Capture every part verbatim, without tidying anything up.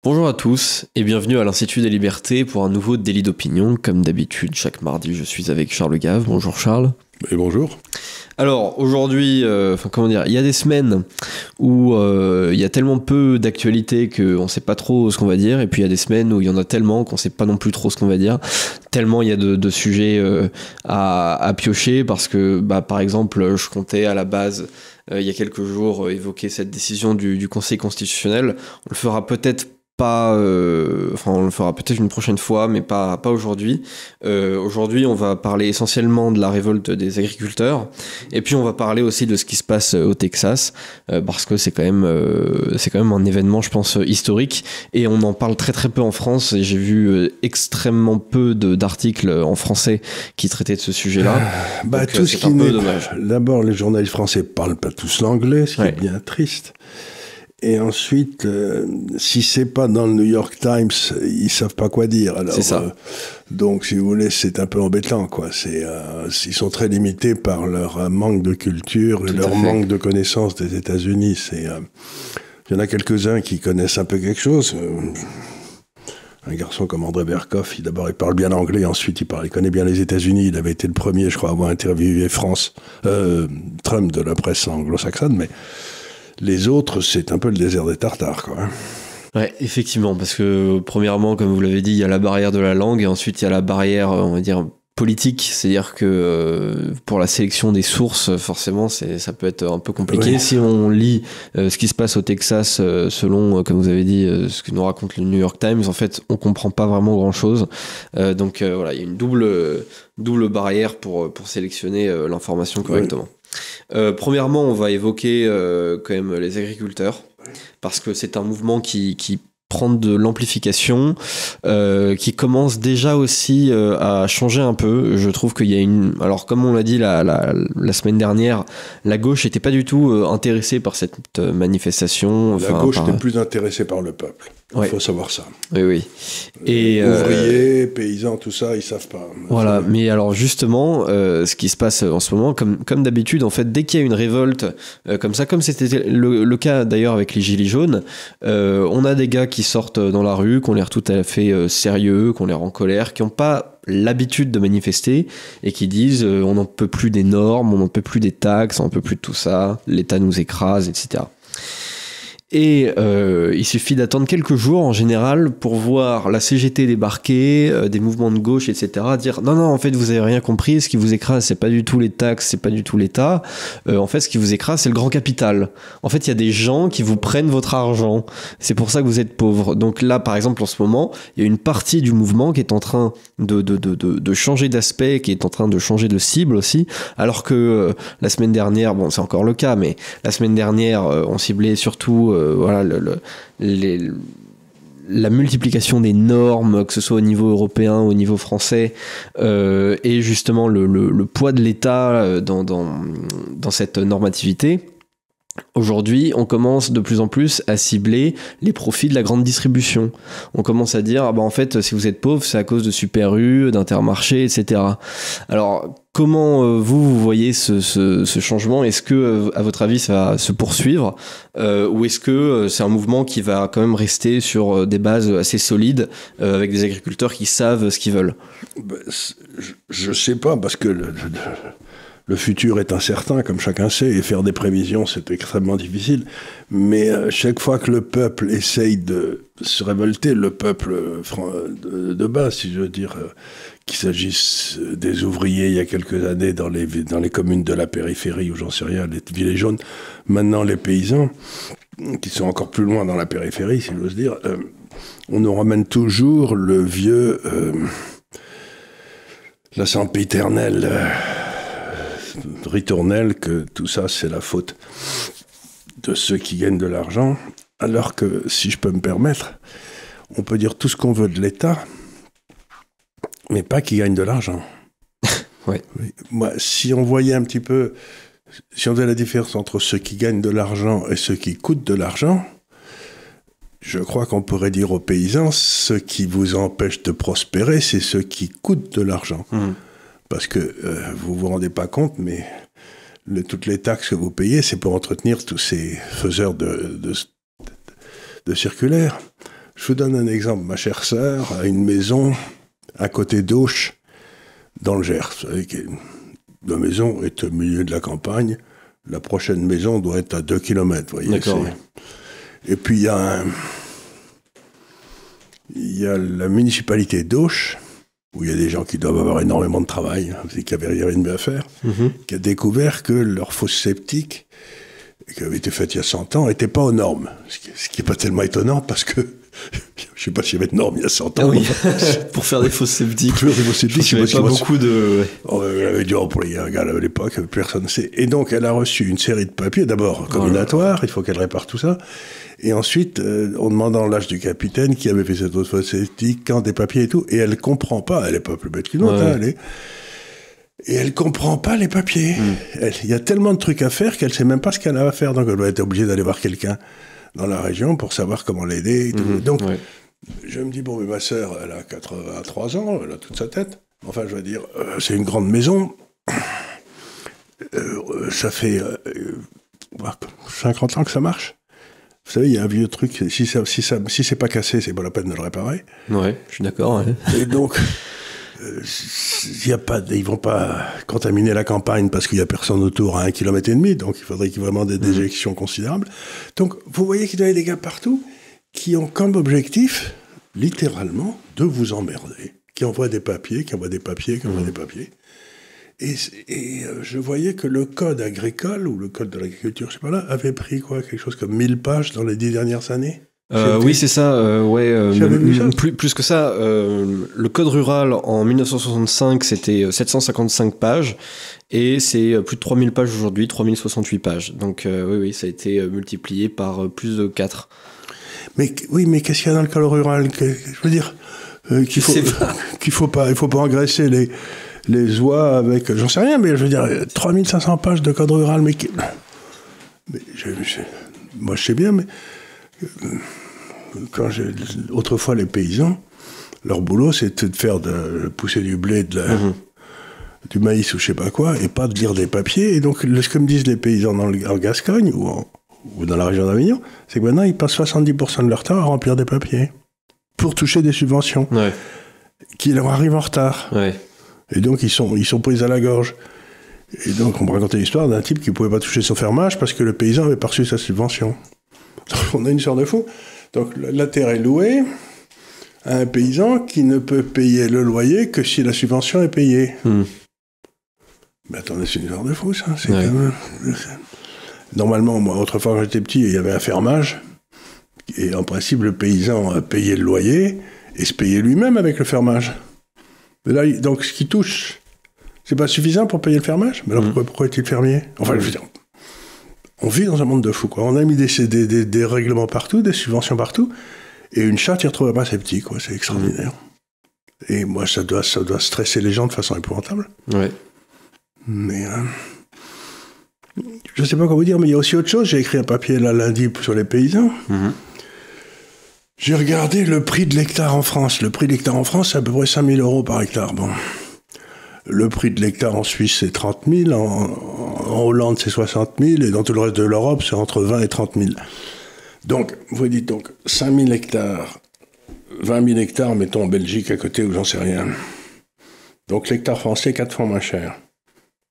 Bonjour à tous et bienvenue à l'Institut des Libertés pour un nouveau délit d'opinion. Comme d'habitude, chaque mardi, je suis avec Charles Gave. Bonjour Charles. Et bonjour. Alors aujourd'hui, euh, enfin comment dire, il y a des semaines où euh, il y a tellement peu d'actualité qu'on ne sait pas trop ce qu'on va dire, et puis il y a des semaines où il y en a tellement qu'on ne sait pas non plus trop ce qu'on va dire, tellement il y a de, de sujets euh, à, à piocher, parce que bah, par exemple, je comptais à la base, euh, il y a quelques jours, euh, évoquer cette décision du, du Conseil constitutionnel. On le fera peut-être pas, euh, enfin on le fera peut-être une prochaine fois, mais pas, pas aujourd'hui. Euh, aujourd'hui, on va parler essentiellement de la révolte des agriculteurs, et puis on va parler aussi de ce qui se passe au Texas, euh, parce que c'est quand même, euh, c'est quand même un événement, je pense, historique, et on en parle très très peu en France, et j'ai vu euh, extrêmement peu de, d'articles en français qui traitaient de ce sujet-là. Ah, bah, Donc, tout euh, ce c'est qui un peu n'est dommage. D'abord, les journalistes français parlent pas tous l'anglais, ce qui Ouais. est bien triste. Et ensuite, euh, si c'est pas dans le New York Times, ils savent pas quoi dire. Alors, C'est ça. euh, donc, si vous voulez, c'est un peu embêtant, quoi. C'est, euh, ils sont très limités par leur euh, manque de culture et Tout leur à fait. manque de connaissances des États-Unis. C'est, euh, il y en a quelques-uns qui connaissent un peu quelque chose. Euh, un garçon comme André Berkoff, il, d'abord, il parle bien anglais, ensuite, il, parle, il connaît bien les États-Unis. Il avait été le premier, je crois, à avoir interviewé France, euh, Trump de la presse anglo-saxonne, mais les autres, c'est un peu le désert des Tartares, quoi. Hein. Ouais, effectivement, parce que premièrement, comme vous l'avez dit, il y a la barrière de la langue, et ensuite il y a la barrière, on va dire, politique, c'est-à-dire que euh, pour la sélection des sources, forcément, c'est, ça peut être un peu compliqué. Oui. Si on lit euh, ce qui se passe au Texas, euh, selon, euh, comme vous avez dit, euh, ce que nous raconte le New York Times, en fait, on comprend pas vraiment grand-chose. Euh, donc euh, voilà, il y a une double, double barrière pour, pour sélectionner euh, l'information correctement. Oui. Euh, premièrement, on va évoquer euh, quand même les agriculteurs, parce que c'est un mouvement qui, qui prend de l'amplification, euh, qui commence déjà aussi euh, à changer un peu. Je trouve qu'il y a une... Alors, comme on l'a dit la, la, la semaine dernière, la gauche n'était pas du tout euh, intéressée par cette manifestation. La enfin, gauche par... était plus intéressée par le peuple. Il ouais. faut savoir ça. Oui, oui. Et euh, ouvriers, euh, paysans, tout ça, ils savent pas. Voilà, mais alors justement, euh, ce qui se passe en ce moment, comme, comme d'habitude, en fait, dès qu'il y a une révolte euh, comme ça, comme c'était le, le cas d'ailleurs avec les Gilets jaunes, euh, on a des gars qui sortent dans la rue, qui ont l'air tout à fait euh, sérieux, qui ont l'air en colère, qui n'ont pas l'habitude de manifester et qui disent euh, on n'en peut plus des normes, on n'en peut plus des taxes, on n'en peut plus de tout ça, l'État nous écrase, et cetera. Et euh, il suffit d'attendre quelques jours en général pour voir la C G T débarquer, euh, des mouvements de gauche, et cetera, dire non, non, en fait, vous avez rien compris, ce qui vous écrase, c'est pas du tout les taxes, c'est pas du tout l'État. Euh, en fait, ce qui vous écrase, c'est le grand capital. En fait, il y a des gens qui vous prennent votre argent. C'est pour ça que vous êtes pauvres. Donc là, par exemple, en ce moment, il y a une partie du mouvement qui est en train de, de, de, de, de changer d'aspect, qui est en train de changer de cible aussi, alors que euh, la semaine dernière, bon, c'est encore le cas, mais la semaine dernière, euh, on ciblait surtout Euh, voilà, le, le, les, la multiplication des normes, que ce soit au niveau européen, au niveau français, euh, et justement le, le, le poids de l'État dans, dans, dans cette normativité. Aujourd'hui, on commence de plus en plus à cibler les profits de la grande distribution. On commence à dire, ah bah en fait, si vous êtes pauvre, c'est à cause de Super U, d'Intermarché, et cetera. Alors, comment euh, vous, vous voyez ce, ce, ce changement ? Est-ce que, euh, à votre avis, ça va se poursuivre euh, ou est-ce que euh, c'est un mouvement qui va quand même rester sur euh, des bases assez solides, euh, avec des agriculteurs qui savent ce qu'ils veulent ? Ben, je ne sais pas, parce que le, le, le futur est incertain, comme chacun sait, et faire des prévisions, c'est extrêmement difficile. Mais euh, chaque fois que le peuple essaye de se révolter, le peuple de, de base, si je veux dire, euh, qu'il s'agisse des ouvriers il y a quelques années dans les, dans les communes de la périphérie, ou j'en sais rien, les gilets jaunes, maintenant les paysans, qui sont encore plus loin dans la périphérie, si j'ose dire, euh, on nous ramène toujours le vieux... Euh, la sempiternelle euh, ritournelle que tout ça, c'est la faute de ceux qui gagnent de l'argent, alors que, si je peux me permettre, on peut dire tout ce qu'on veut de l'État, mais pas qu'ils gagnent de l'argent. Ouais. Moi, si on voyait un petit peu, si on faisait la différence entre ceux qui gagnent de l'argent et ceux qui coûtent de l'argent, je crois qu'on pourrait dire aux paysans, ce qui vous empêche de prospérer, c'est ceux qui coûtent de l'argent. Mmh. Parce que euh, vous vous rendez pas compte, mais le, toutes les taxes que vous payez, c'est pour entretenir tous ces faiseurs de, de, de circulaires. Je vous donne un exemple. Ma chère sœur a une maison à côté d'Auch, dans le Gers. Vous savez que la maison est au milieu de la campagne. La prochaine maison doit être à deux kilomètres. Voyez, D'accord. Ouais. Et puis il y a un... il y a la municipalité d'Auch, où il y a des gens qui doivent avoir énormément de travail, hein, qui n'avaient rien de mieux à faire, mm-hmm. qui a découvert que leur fosse septique, qui avait été faite il y a cent ans, n'était pas aux normes. Ce qui n'est pas tellement étonnant, parce que je ne sais pas s'il y avait de normes il y a cent ans. Ah oui. Pour faire des fosses septiques. Pour faire des fosses septiques, je ne sais pas, pas beaucoup de... Oh, elle avait dû employer un gars à l'époque, personne ne sait. Et donc, elle a reçu une série de papiers, d'abord combinatoires, oh il faut qu'elle répare tout ça. Et ensuite, euh, en demandant l'âge du capitaine qui avait fait cette autre fosse septique, quand des papiers et tout, et elle ne comprend pas, elle n'est pas plus bête qu'une autre, ouais. hein, elle est... Et elle ne comprend pas les papiers. Il mm. y a tellement de trucs à faire qu'elle ne sait même pas ce qu'elle a à faire, donc elle doit être obligée d'aller voir quelqu'un dans la région pour savoir comment l'aider. Et tout. Mmh, donc, ouais. je me dis, bon, mais ma sœur, elle a quatre-vingt-trois ans, elle a toute sa tête. Enfin, je veux dire, euh, c'est une grande maison. Euh, ça fait euh, cinquante ans que ça marche. Vous savez, il y a un vieux truc, si, ça, si, ça, si c'est pas cassé, c'est pas la peine de le réparer. Ouais, je suis d'accord. Ouais. Et donc, euh, y a pas, ils vont pas contaminer la campagne parce qu'il y a personne autour à un kilomètre et demi, donc il faudrait qu'il y ait vraiment des déjections mmh. considérables. Donc, vous voyez qu'il y a des gars partout qui ont comme objectif, littéralement, de vous emmerder, qui envoient des papiers, qui envoient des papiers, qui envoient mmh. des papiers. Et, et euh, je voyais que le code agricole, ou le code de l'agriculture, je sais pas là, avait pris quoi, quelque chose comme mille pages dans les dix dernières années. Euh, oui, c'est ça. Euh, ouais, euh, m- plus, plus que ça, euh, le code rural en dix-neuf cent soixante-cinq, c'était sept cent cinquante-cinq pages, et c'est plus de trois mille pages aujourd'hui, trois mille soixante-huit pages. Donc euh, oui, oui, ça a été multiplié par plus de quatre. Mais oui, mais qu'est-ce qu'il y a dans le code rural que, je veux dire euh, qu'il faut, qu'il faut pas, il faut pas engraisser les les oies avec, j'en sais rien, mais je veux dire trois mille cinq cents pages de code rural, mais, mais je, je, moi je sais bien, mais quand j'ai, autrefois les paysans, leur boulot c'était de faire de pousser du blé, de la, mmh. du maïs ou je sais pas quoi, et pas de lire des papiers. Et donc ce que me disent les paysans dans le, en Gascogne ou, en, ou dans la région d'Avignon, c'est que maintenant ils passent soixante-dix pour cent de leur temps à remplir des papiers pour toucher des subventions ouais. qui leur arrivent en retard. Ouais. Et donc ils sont, ils sont pris à la gorge. Et donc on me racontait l'histoire d'un type qui ne pouvait pas toucher son fermage parce que le paysan avait pas reçu sa subvention. On a une sorte de fou. Donc la terre est louée à un paysan qui ne peut payer le loyer que si la subvention est payée. Mmh. Mais attendez, c'est une sorte de fou, ça. C'est ouais. quand même... Normalement, moi, autrefois, quand j'étais petit, il y avait un fermage. Et en principe, le paysan payait le loyer et se payait lui-même avec le fermage. Mais là, donc, ce qui touche, c'est pas suffisant pour payer le fermage. Mais alors, mmh. pourquoi, pourquoi est-il fermier ? Enfin, je veux dire... On vit dans un monde de fous, quoi. On a mis des, des, des, des règlements partout, des subventions partout, et une charte, ils retrouvent pas sceptique, quoi. C'est extraordinaire. Mmh. Et moi, ça doit, ça doit stresser les gens de façon épouvantable. Ouais. Mais euh, je sais pas quoi vous dire, mais il y a aussi autre chose. J'ai écrit un papier là lundi sur les paysans. Mmh. J'ai regardé le prix de l'hectare en France. Le prix de l'hectare en France, c'est à peu près cinq mille euros par hectare. Bon. Le prix de l'hectare en Suisse, c'est trente mille, en, en Hollande, c'est soixante mille, et dans tout le reste de l'Europe, c'est entre vingt et trente mille. Donc, vous dites donc, cinq mille hectares, vingt mille hectares, mettons en Belgique à côté, ou j'en sais rien. Donc, l'hectare français, quatre fois moins cher. Pourquoi ?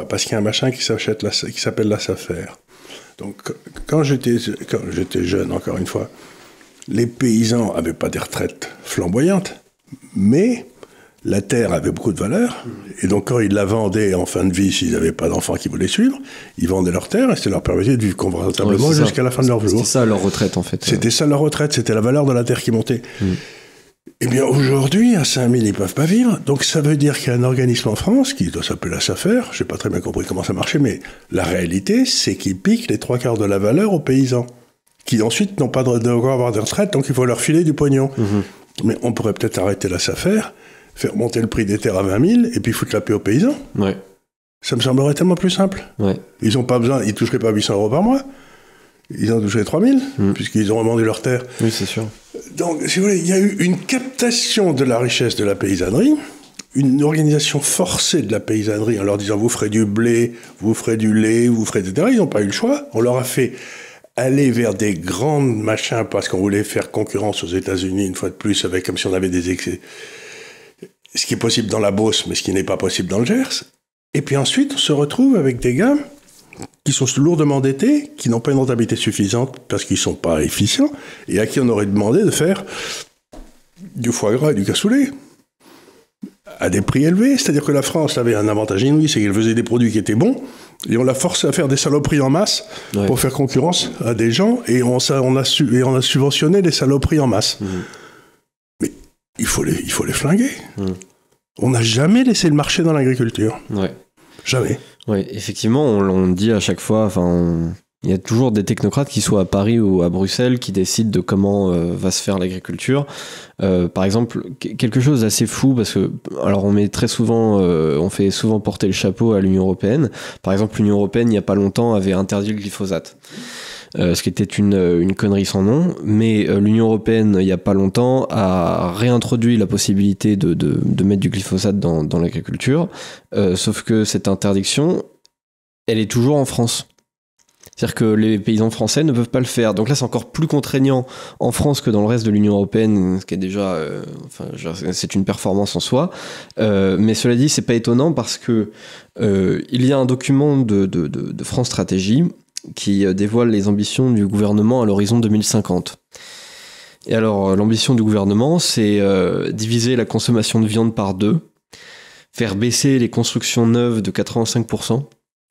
Parce qu'il y a un machin qui, s'achète la, qui s'appelle la SAFER. Donc, quand j'étais, quand j'étais jeune, encore une fois, les paysans n'avaient pas des retraites flamboyantes, mais... la terre avait beaucoup de valeur, et donc quand ils la vendaient en fin de vie, s'ils n'avaient pas d'enfants qui voulaient suivre, ils vendaient leur terre, et ça leur permettait de vivre confortablement ouais, jusqu'à la fin de leur vie. C'était ça leur retraite, en fait. C'était ça leur retraite, c'était la valeur de la terre qui montait. Mm. Eh bien, aujourd'hui, à cinq mille, ils ne peuvent pas vivre, donc ça veut dire qu'il y a un organisme en France, qui doit s'appeler la SAFER, je n'ai pas très bien compris comment ça marchait, mais la réalité, c'est qu'ils piquent les trois quarts de la valeur aux paysans, qui ensuite n'ont pas de droit à avoir des retraites, donc il faut leur filer du pognon. Mm-hmm. Mais on pourrait peut-être arrêter la SAFER, faire monter le prix des terres à vingt mille, et puis foutre la paix aux paysans. Ouais. Ça me semblerait tellement plus simple. Ouais. Ils n'ont pas besoin, ils ne toucheraient pas huit cents euros par mois, ils en toucheraient trois mille, mmh. puisqu'ils ont revendu leurs terres. Oui, c'est sûr. Donc, si vous voulez, il y a eu une captation de la richesse de la paysannerie, une organisation forcée de la paysannerie en leur disant « vous ferez du blé, vous ferez du lait, vous ferez... » et cetera. Ils n'ont pas eu le choix. On leur a fait aller vers des grandes machins parce qu'on voulait faire concurrence aux États-Unis une fois de plus, avec comme si on avait des excès. Ce qui est possible dans la Beauce, mais ce qui n'est pas possible dans le Gers. Et puis ensuite, on se retrouve avec des gars qui sont lourdement endettés, qui n'ont pas une rentabilité suffisante parce qu'ils ne sont pas efficients, et à qui on aurait demandé de faire du foie gras et du cassoulet à des prix élevés. C'est-à-dire que la France avait un avantage inouï, c'est qu'elle faisait des produits qui étaient bons, et on l'a forcé à faire des saloperies en masse ouais. pour faire concurrence à des gens, et on, on, a, su, et on a subventionné les saloperies en masse. Mmh. Mais il faut les, il faut les flinguer. Mmh. On n'a jamais laissé le marché dans l'agriculture. Ouais. Jamais. Oui, effectivement, on, on dit à chaque fois, enfin, on... il y a toujours des technocrates qui soient à Paris ou à Bruxelles qui décident de comment euh, va se faire l'agriculture. Euh, par exemple, quelque chose d'assez fou parce que, alors, on met très souvent, euh, on fait souvent porter le chapeau à l'Union européenne. Par exemple, l'Union européenne, il n'y a pas longtemps, avait interdit le glyphosate. Euh, ce qui était une, une connerie sans nom, mais euh, l'Union européenne, il n'y a pas longtemps, a réintroduit la possibilité de, de, de mettre du glyphosate dans, dans l'agriculture, euh, sauf que cette interdiction, elle est toujours en France. C'est-à-dire que les paysans français ne peuvent pas le faire. Donc là, c'est encore plus contraignant en France que dans le reste de l'Union européenne, ce qui est déjà... Euh, enfin, c'est une performance en soi. Euh, mais cela dit, c'est pas étonnant parce que euh, il y a un document de, de, de, de France Stratégie qui dévoile les ambitions du gouvernement à l'horizon deux mille cinquante. Et alors, l'ambition du gouvernement, c'est euh, diviser la consommation de viande par deux, faire baisser les constructions neuves de quatre-vingt-cinq pour cent,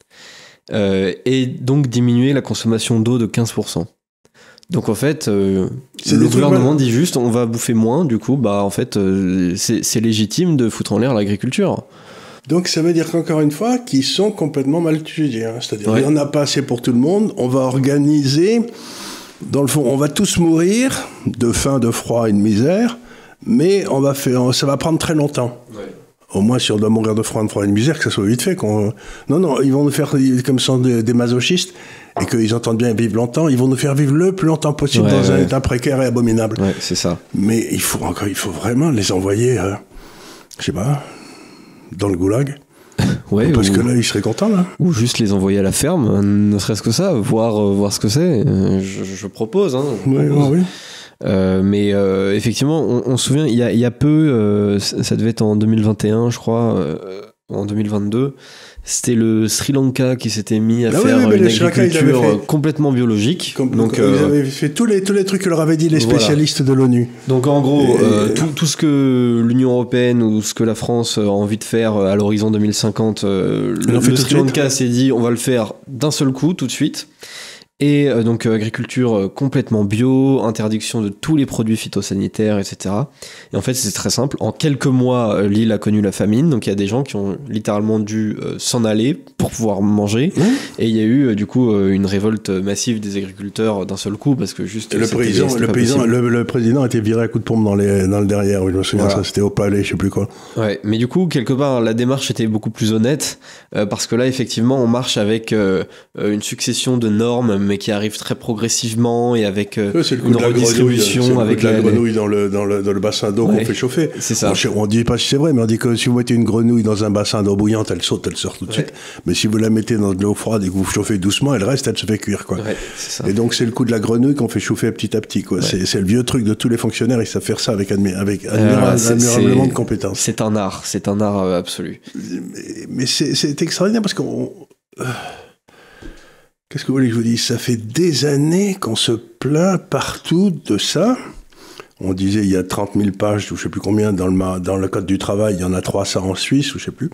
euh, et donc diminuer la consommation d'eau de quinze pour cent. Donc en fait, euh, le gouvernement dit juste, on va bouffer moins, du coup, bah en fait, euh, c'est, c'est légitime de foutre en l'air l'agriculture. Donc ça veut dire qu'encore une fois, qu'ils sont complètement mal étudiés. Hein. C'est-à-dire qu'il ouais. n'y en a pas assez pour tout le monde. On va organiser, dans le fond, on va tous mourir de faim, de froid et de misère, mais on va faire, ça va prendre très longtemps. Ouais. Au moins, si on doit mourir de froid, de froid et de misère, que ça soit vite fait. Qu'on... Non, non, ils vont nous faire, comme sont des, des masochistes, et qu'ils entendent bien vivre longtemps, ils vont nous faire vivre le plus longtemps possible ouais, dans ouais. un état précaire et abominable. Ouais, c'est ça. Mais il faut, encore, il faut vraiment les envoyer, euh, je sais pas... dans le goulag. Ouais, parce ou, que là, ils seraient contents, là. Ou juste les envoyer à la ferme, ne serait-ce que ça, voir, euh, voir ce que c'est. Je, je propose. Hein, je ouais, propose. Ouais, oui. Euh, mais euh, effectivement, on, on se souvient, il y a, il y a peu, euh, ça devait être en deux mille vingt et un, je crois, euh, en deux mille vingt-deux, c'était le Sri Lanka qui s'était mis à ah faire oui, oui, une agriculture fait... complètement biologique. Comme, donc, comme euh, ils avaient fait tous les, tous les trucs que leur avaient dit les spécialistes voilà. de l'ONU. Donc en gros, et, euh, et... Tout, tout ce que l'Union européenne ou ce que la France a envie de faire à l'horizon deux mille cinquante, euh, le, le Sri Lanka s'est dit on va le faire d'un seul coup, tout de suite. Et euh, donc euh, agriculture euh, complètement bio, interdiction de tous les produits phytosanitaires, et cetera. Et en fait, c'est très simple. En quelques mois, euh, l'île a connu la famine. Donc il y a des gens qui ont littéralement dû euh, s'en aller pour pouvoir manger. Mmh. Et il y a eu euh, du coup euh, une révolte massive des agriculteurs d'un seul coup parce que juste le président, le président, le, le président a été viré à coup de pompe dans les dans le derrière. Oui, je me souviens voilà. Ça, c'était au palais, je sais plus quoi. Ouais, mais du coup quelque part la démarche était beaucoup plus honnête euh, parce que là effectivement on marche avec euh, une succession de normes mais qui arrive très progressivement et avec euh, c'est le coup une de la redistribution grenouille, avec de la les... grenouille dans le, dans le, dans le bassin d'eau ouais, qu'on fait chauffer. C'est ça. On, on dit pas si c'est vrai, mais on dit que si vous mettez une grenouille dans un bassin d'eau bouillante, elle saute, elle sort tout de ouais. suite. Mais si vous la mettez dans de l'eau froide et que vous chauffez doucement, elle reste, elle se fait cuire, quoi. Ouais, c'est ça. Et donc c'est le coup de la grenouille qu'on fait chauffer petit à petit, quoi. Ouais. C'est, c'est le vieux truc de tous les fonctionnaires, ils savent faire ça avec, admi- avec admira- euh, c'est, admirablement c'est, de compétences. C'est un art, c'est un art euh, absolu. Mais, mais c'est, c'est extraordinaire parce qu'on... Euh, Qu'est-ce que vous voulez que je vous dise ? Ça fait des années qu'on se plaint partout de ça. On disait il y a trente mille pages, ou je ne sais plus combien, dans le, dans le Code du travail, il y en a trois cents en Suisse, ou je ne sais plus.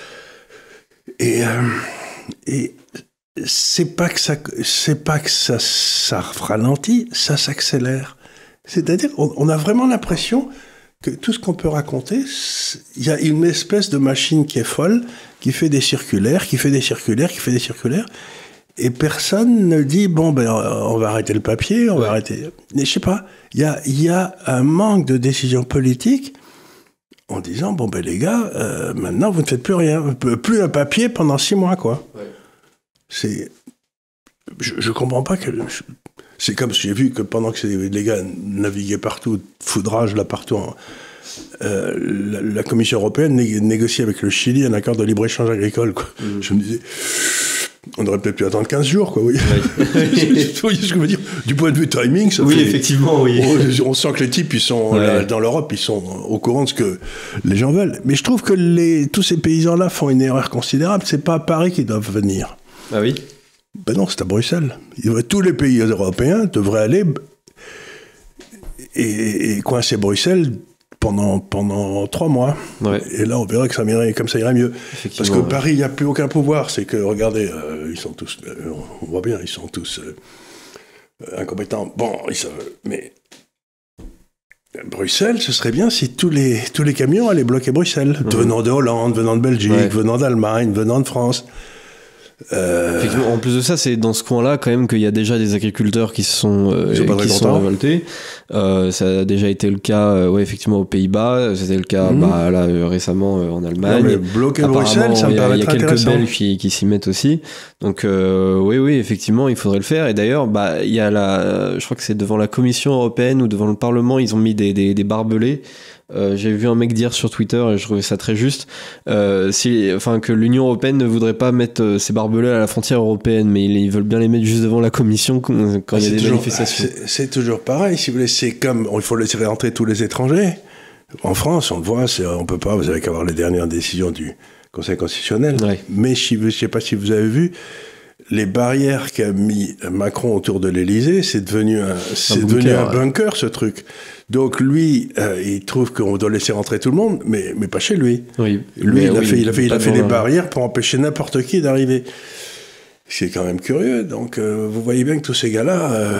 Et, euh, et c'est pas que ça, c'est pas que ça, ça ralentit, ça s'accélère. C'est-à-dire on, on a vraiment l'impression que tout ce qu'on peut raconter, il y a une espèce de machine qui est folle, qui fait des circulaires, qui fait des circulaires, qui fait des circulaires. Et personne ne dit, bon, ben, on va arrêter le papier, on ouais. va arrêter... Mais je sais pas, il y a, y a un manque de décision politique en disant, bon, ben, les gars, euh, maintenant, vous ne faites plus rien. Plus un papier pendant six mois, quoi. Ouais. C'est... Je, je comprends pas que... Je... C'est comme si j'ai vu que pendant que les gars naviguaient partout, foudrage là partout, en... euh, la, la Commission européenne né- négocie avec le Chili un accord de libre-échange agricole, quoi. Mmh. Je me disais... On aurait peut-être pu attendre quinze jours, quoi, oui. Oui. Vous voyez ce que je veux dire? Du point de vue timing, ça oui, fait... effectivement, oui. On, on sent que les types, ils sont, ouais. là, dans l'Europe, ils sont au courant de ce que les gens veulent. Mais je trouve que les, tous ces paysans-là font une erreur considérable. C'est pas à Paris qu'ils doivent venir. Ah oui? Ben non, c'est à Bruxelles. Tous les pays européens devraient aller et, et coincer Bruxelles pendant, pendant trois mois. Ouais. Et là, on verra que ça irait, comme ça irait mieux. Parce que ouais. Paris, il n'y a plus aucun pouvoir. C'est que, regardez, euh, ils sont tous... Euh, on voit bien, ils sont tous euh, incompétents. Bon, ils sont, mais... Bruxelles, ce serait bien si tous les, tous les camions allaient bloquer Bruxelles. Mmh. Venant de Hollande, venant de Belgique, ouais. venant d'Allemagne, venant de France... Euh... Effectivement, en plus de ça, c'est dans ce coin-là quand même qu'il y a déjà des agriculteurs qui se sont, euh, qui sont révoltés. Euh, ça a déjà été le cas, euh, ouais, effectivement, aux Pays-Bas. C'était le cas, mmh. bah, là, euh, récemment euh, en Allemagne. Non, mais bloquer Bruxelles, ça me paraît Il y a quelques Belges qui, qui s'y mettent aussi. Donc, euh, oui, oui, effectivement, il faudrait le faire. Et d'ailleurs, bah, il y a la, je crois que c'est devant la Commission européenne ou devant le Parlement, ils ont mis des, des, des barbelés. Euh, j'ai vu un mec dire sur Twitter, et je trouvais ça très juste, euh, si, enfin, que l'Union européenne ne voudrait pas mettre euh, ses barbelés à la frontière européenne, mais ils, ils veulent bien les mettre juste devant la Commission quand, quand il y a des toujours, manifestations. C'est, c'est toujours pareil, si vous voulez, c'est comme il faut laisser rentrer tous les étrangers. En France, on le voit, c'est, on peut pas, vous avez qu'à voir les dernières décisions du Conseil constitutionnel. Ouais. Mais je ne sais pas si vous avez vu, les barrières qu'a mis Macron autour de l'Élysée, c'est devenu un, c'est un devenu bunker, un bunker, ouais. ce truc. Donc lui, euh, il trouve qu'on doit laisser rentrer tout le monde, mais, mais pas chez lui. Oui. Lui, il a oui, fait, il a fait, il a fait des là. barrières pour empêcher n'importe qui d'arriver. C'est quand même curieux. Donc euh, vous voyez bien que tous ces gars-là, euh,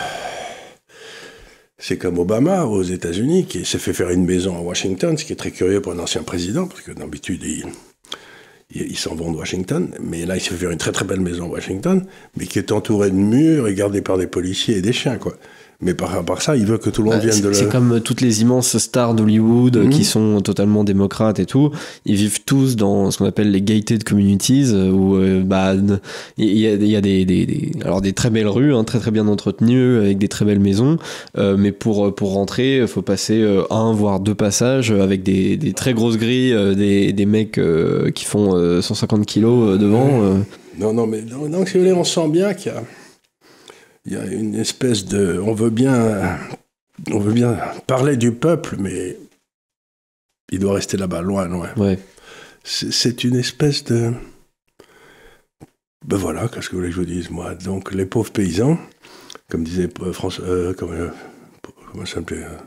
c'est comme Obama aux États-Unis, qui s'est fait faire une maison à Washington, ce qui est très curieux pour un ancien président, parce que d'habitude, il... Ils s'en vont de Washington, mais là, il s'est fait faire une très très belle maison à Washington, mais qui est entourée de murs et gardée par des policiers et des chiens, quoi. Mais par, par ça, il veut que tout le monde bah, vienne de là. C'est comme toutes les immenses stars d'Hollywood mmh. qui sont totalement démocrates et tout. Ils vivent tous dans ce qu'on appelle les gated communities, où euh, bah il y a, il y a des, des, des alors des très belles rues, hein, très très bien entretenues, avec des très belles maisons. Euh, mais pour pour rentrer, il faut passer euh, un voire deux passages avec des, des très grosses grilles, euh, des des mecs euh, qui font euh, cent cinquante kilos devant. Euh. Non non mais donc, donc si vous voulez, on sent bien qu'il y a Il y a une espèce de... On veut bien, on veut bien parler du peuple, mais il doit rester là-bas, loin, loin. Ouais. C'est, c'est une espèce de... Ben voilà, qu'est-ce que vous voulez que je vous dise, moi. Donc, les pauvres paysans, comme disait François... Euh, comment, euh, comment ça s'appelait euh,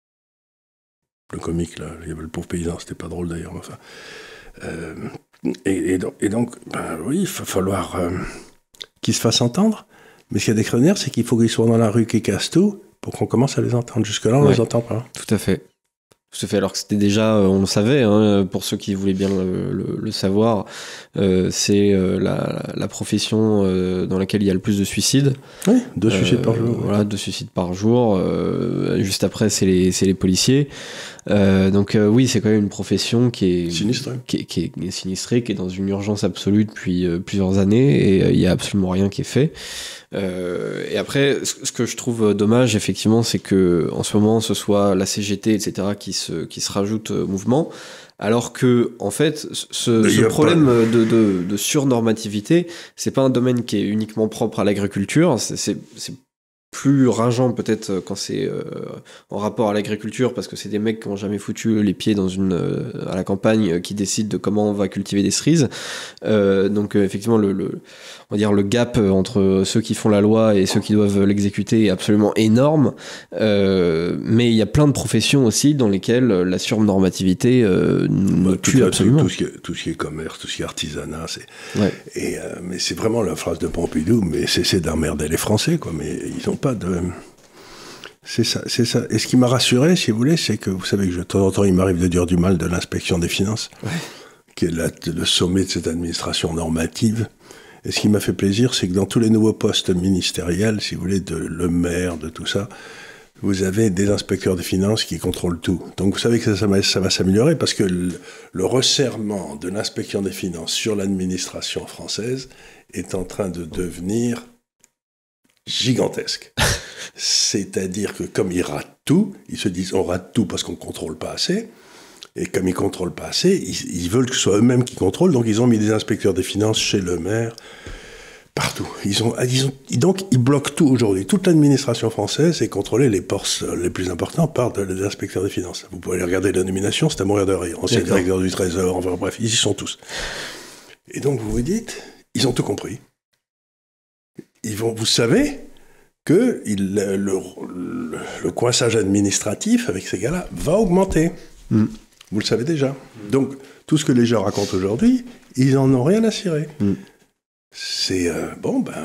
le comique, là. Il y avait le pauvre paysan, c'était pas drôle, d'ailleurs, mais enfin... Euh, et, et donc, et donc ben oui, il va falloir euh, qu'ils se fassent entendre. Mais ce qu'il y a d'extraordinaire, c'est qu'il faut qu'ils soient dans la rue, qu'ils cassent tout, pour qu'on commence à les entendre. Jusque-là, on ne ouais, les entend pas. Tout à fait. Tout à fait. Alors que c'était déjà, on le savait, hein, pour ceux qui voulaient bien le, le, le savoir, euh, c'est euh, la, la profession euh, dans laquelle il y a le plus de suicides. Oui, deux euh, suicides par jour. Euh, voilà, deux suicides par jour. Euh, juste après, c'est les, c'est les policiers. Euh, donc euh, oui, c'est quand même une profession qui est sinistrée, qui est, qui est sinistrée, qui est dans une urgence absolue depuis euh, plusieurs années, et il euh, y a absolument rien qui est fait. Euh, et après, ce que je trouve dommage, effectivement, c'est que en ce moment, ce soit la C G T, et cetera, qui se qui se rajoute au mouvement, alors que en fait, ce, ce problème pas... de, de, de surnormativité, c'est pas un domaine qui est uniquement propre à l'agriculture. C'est, c'est, c'est plus rageant peut-être quand c'est euh, en rapport à l'agriculture, parce que c'est des mecs qui n'ont jamais foutu les pieds dans une euh, à la campagne, euh, qui décident de comment on va cultiver des cerises. Euh, donc euh, effectivement le, le on va dire le gap entre ceux qui font la loi et ceux qui doivent l'exécuter est absolument énorme. Euh, mais il y a plein de professions aussi dans lesquelles la surnormativité euh, nous bah, tue tout, absolument. Tout, tout, ce qui est, tout ce qui est commerce, tout ce qui est artisanat, c'est. Ouais. Et euh, mais c'est vraiment la phrase de Pompidou, mais c'est, c'est d'emmerder les Français, quoi. Mais ils n'ont pas de. C'est ça, c'est ça. Et ce qui m'a rassuré, si vous voulez, c'est que vous savez que de temps en temps, il m'arrive de dire du mal de l'inspection des finances, ouais. qui est la, le sommet de cette administration normative. Et ce qui m'a fait plaisir, c'est que dans tous les nouveaux postes ministériels, si vous voulez, de le maire, de tout ça, vous avez des inspecteurs des finances qui contrôlent tout. Donc vous savez que ça, ça, va, ça va s'améliorer, parce que le, le resserrement de l'inspection des finances sur l'administration française est en train de devenir gigantesque. C'est-à-dire que comme ils ratent tout, ils se disent on rate tout parce qu'on ne contrôle pas assez. Et comme ils ne contrôlent pas assez, ils, ils veulent que ce soit eux-mêmes qui contrôlent. Donc ils ont mis des inspecteurs des finances chez le maire, Partout. Ils ont, ils ont, donc, ils bloquent tout aujourd'hui. Toute l'administration française est contrôlée, les postes les plus importants par des inspecteurs des finances. Vous pouvez aller regarder la nomination, c'est à mourir de rire. Ancien directeur du Trésor, enfin bref, ils y sont tous. Et donc, vous vous dites, ils ont tout compris. Ils vont, vous savez que il, le, le, le coinçage administratif avec ces gars-là va augmenter. Mm. Vous le savez déjà. Mm. Donc, tout ce que les gens racontent aujourd'hui, ils n'en ont rien à cirer. Mm. C'est, euh, bon, ben...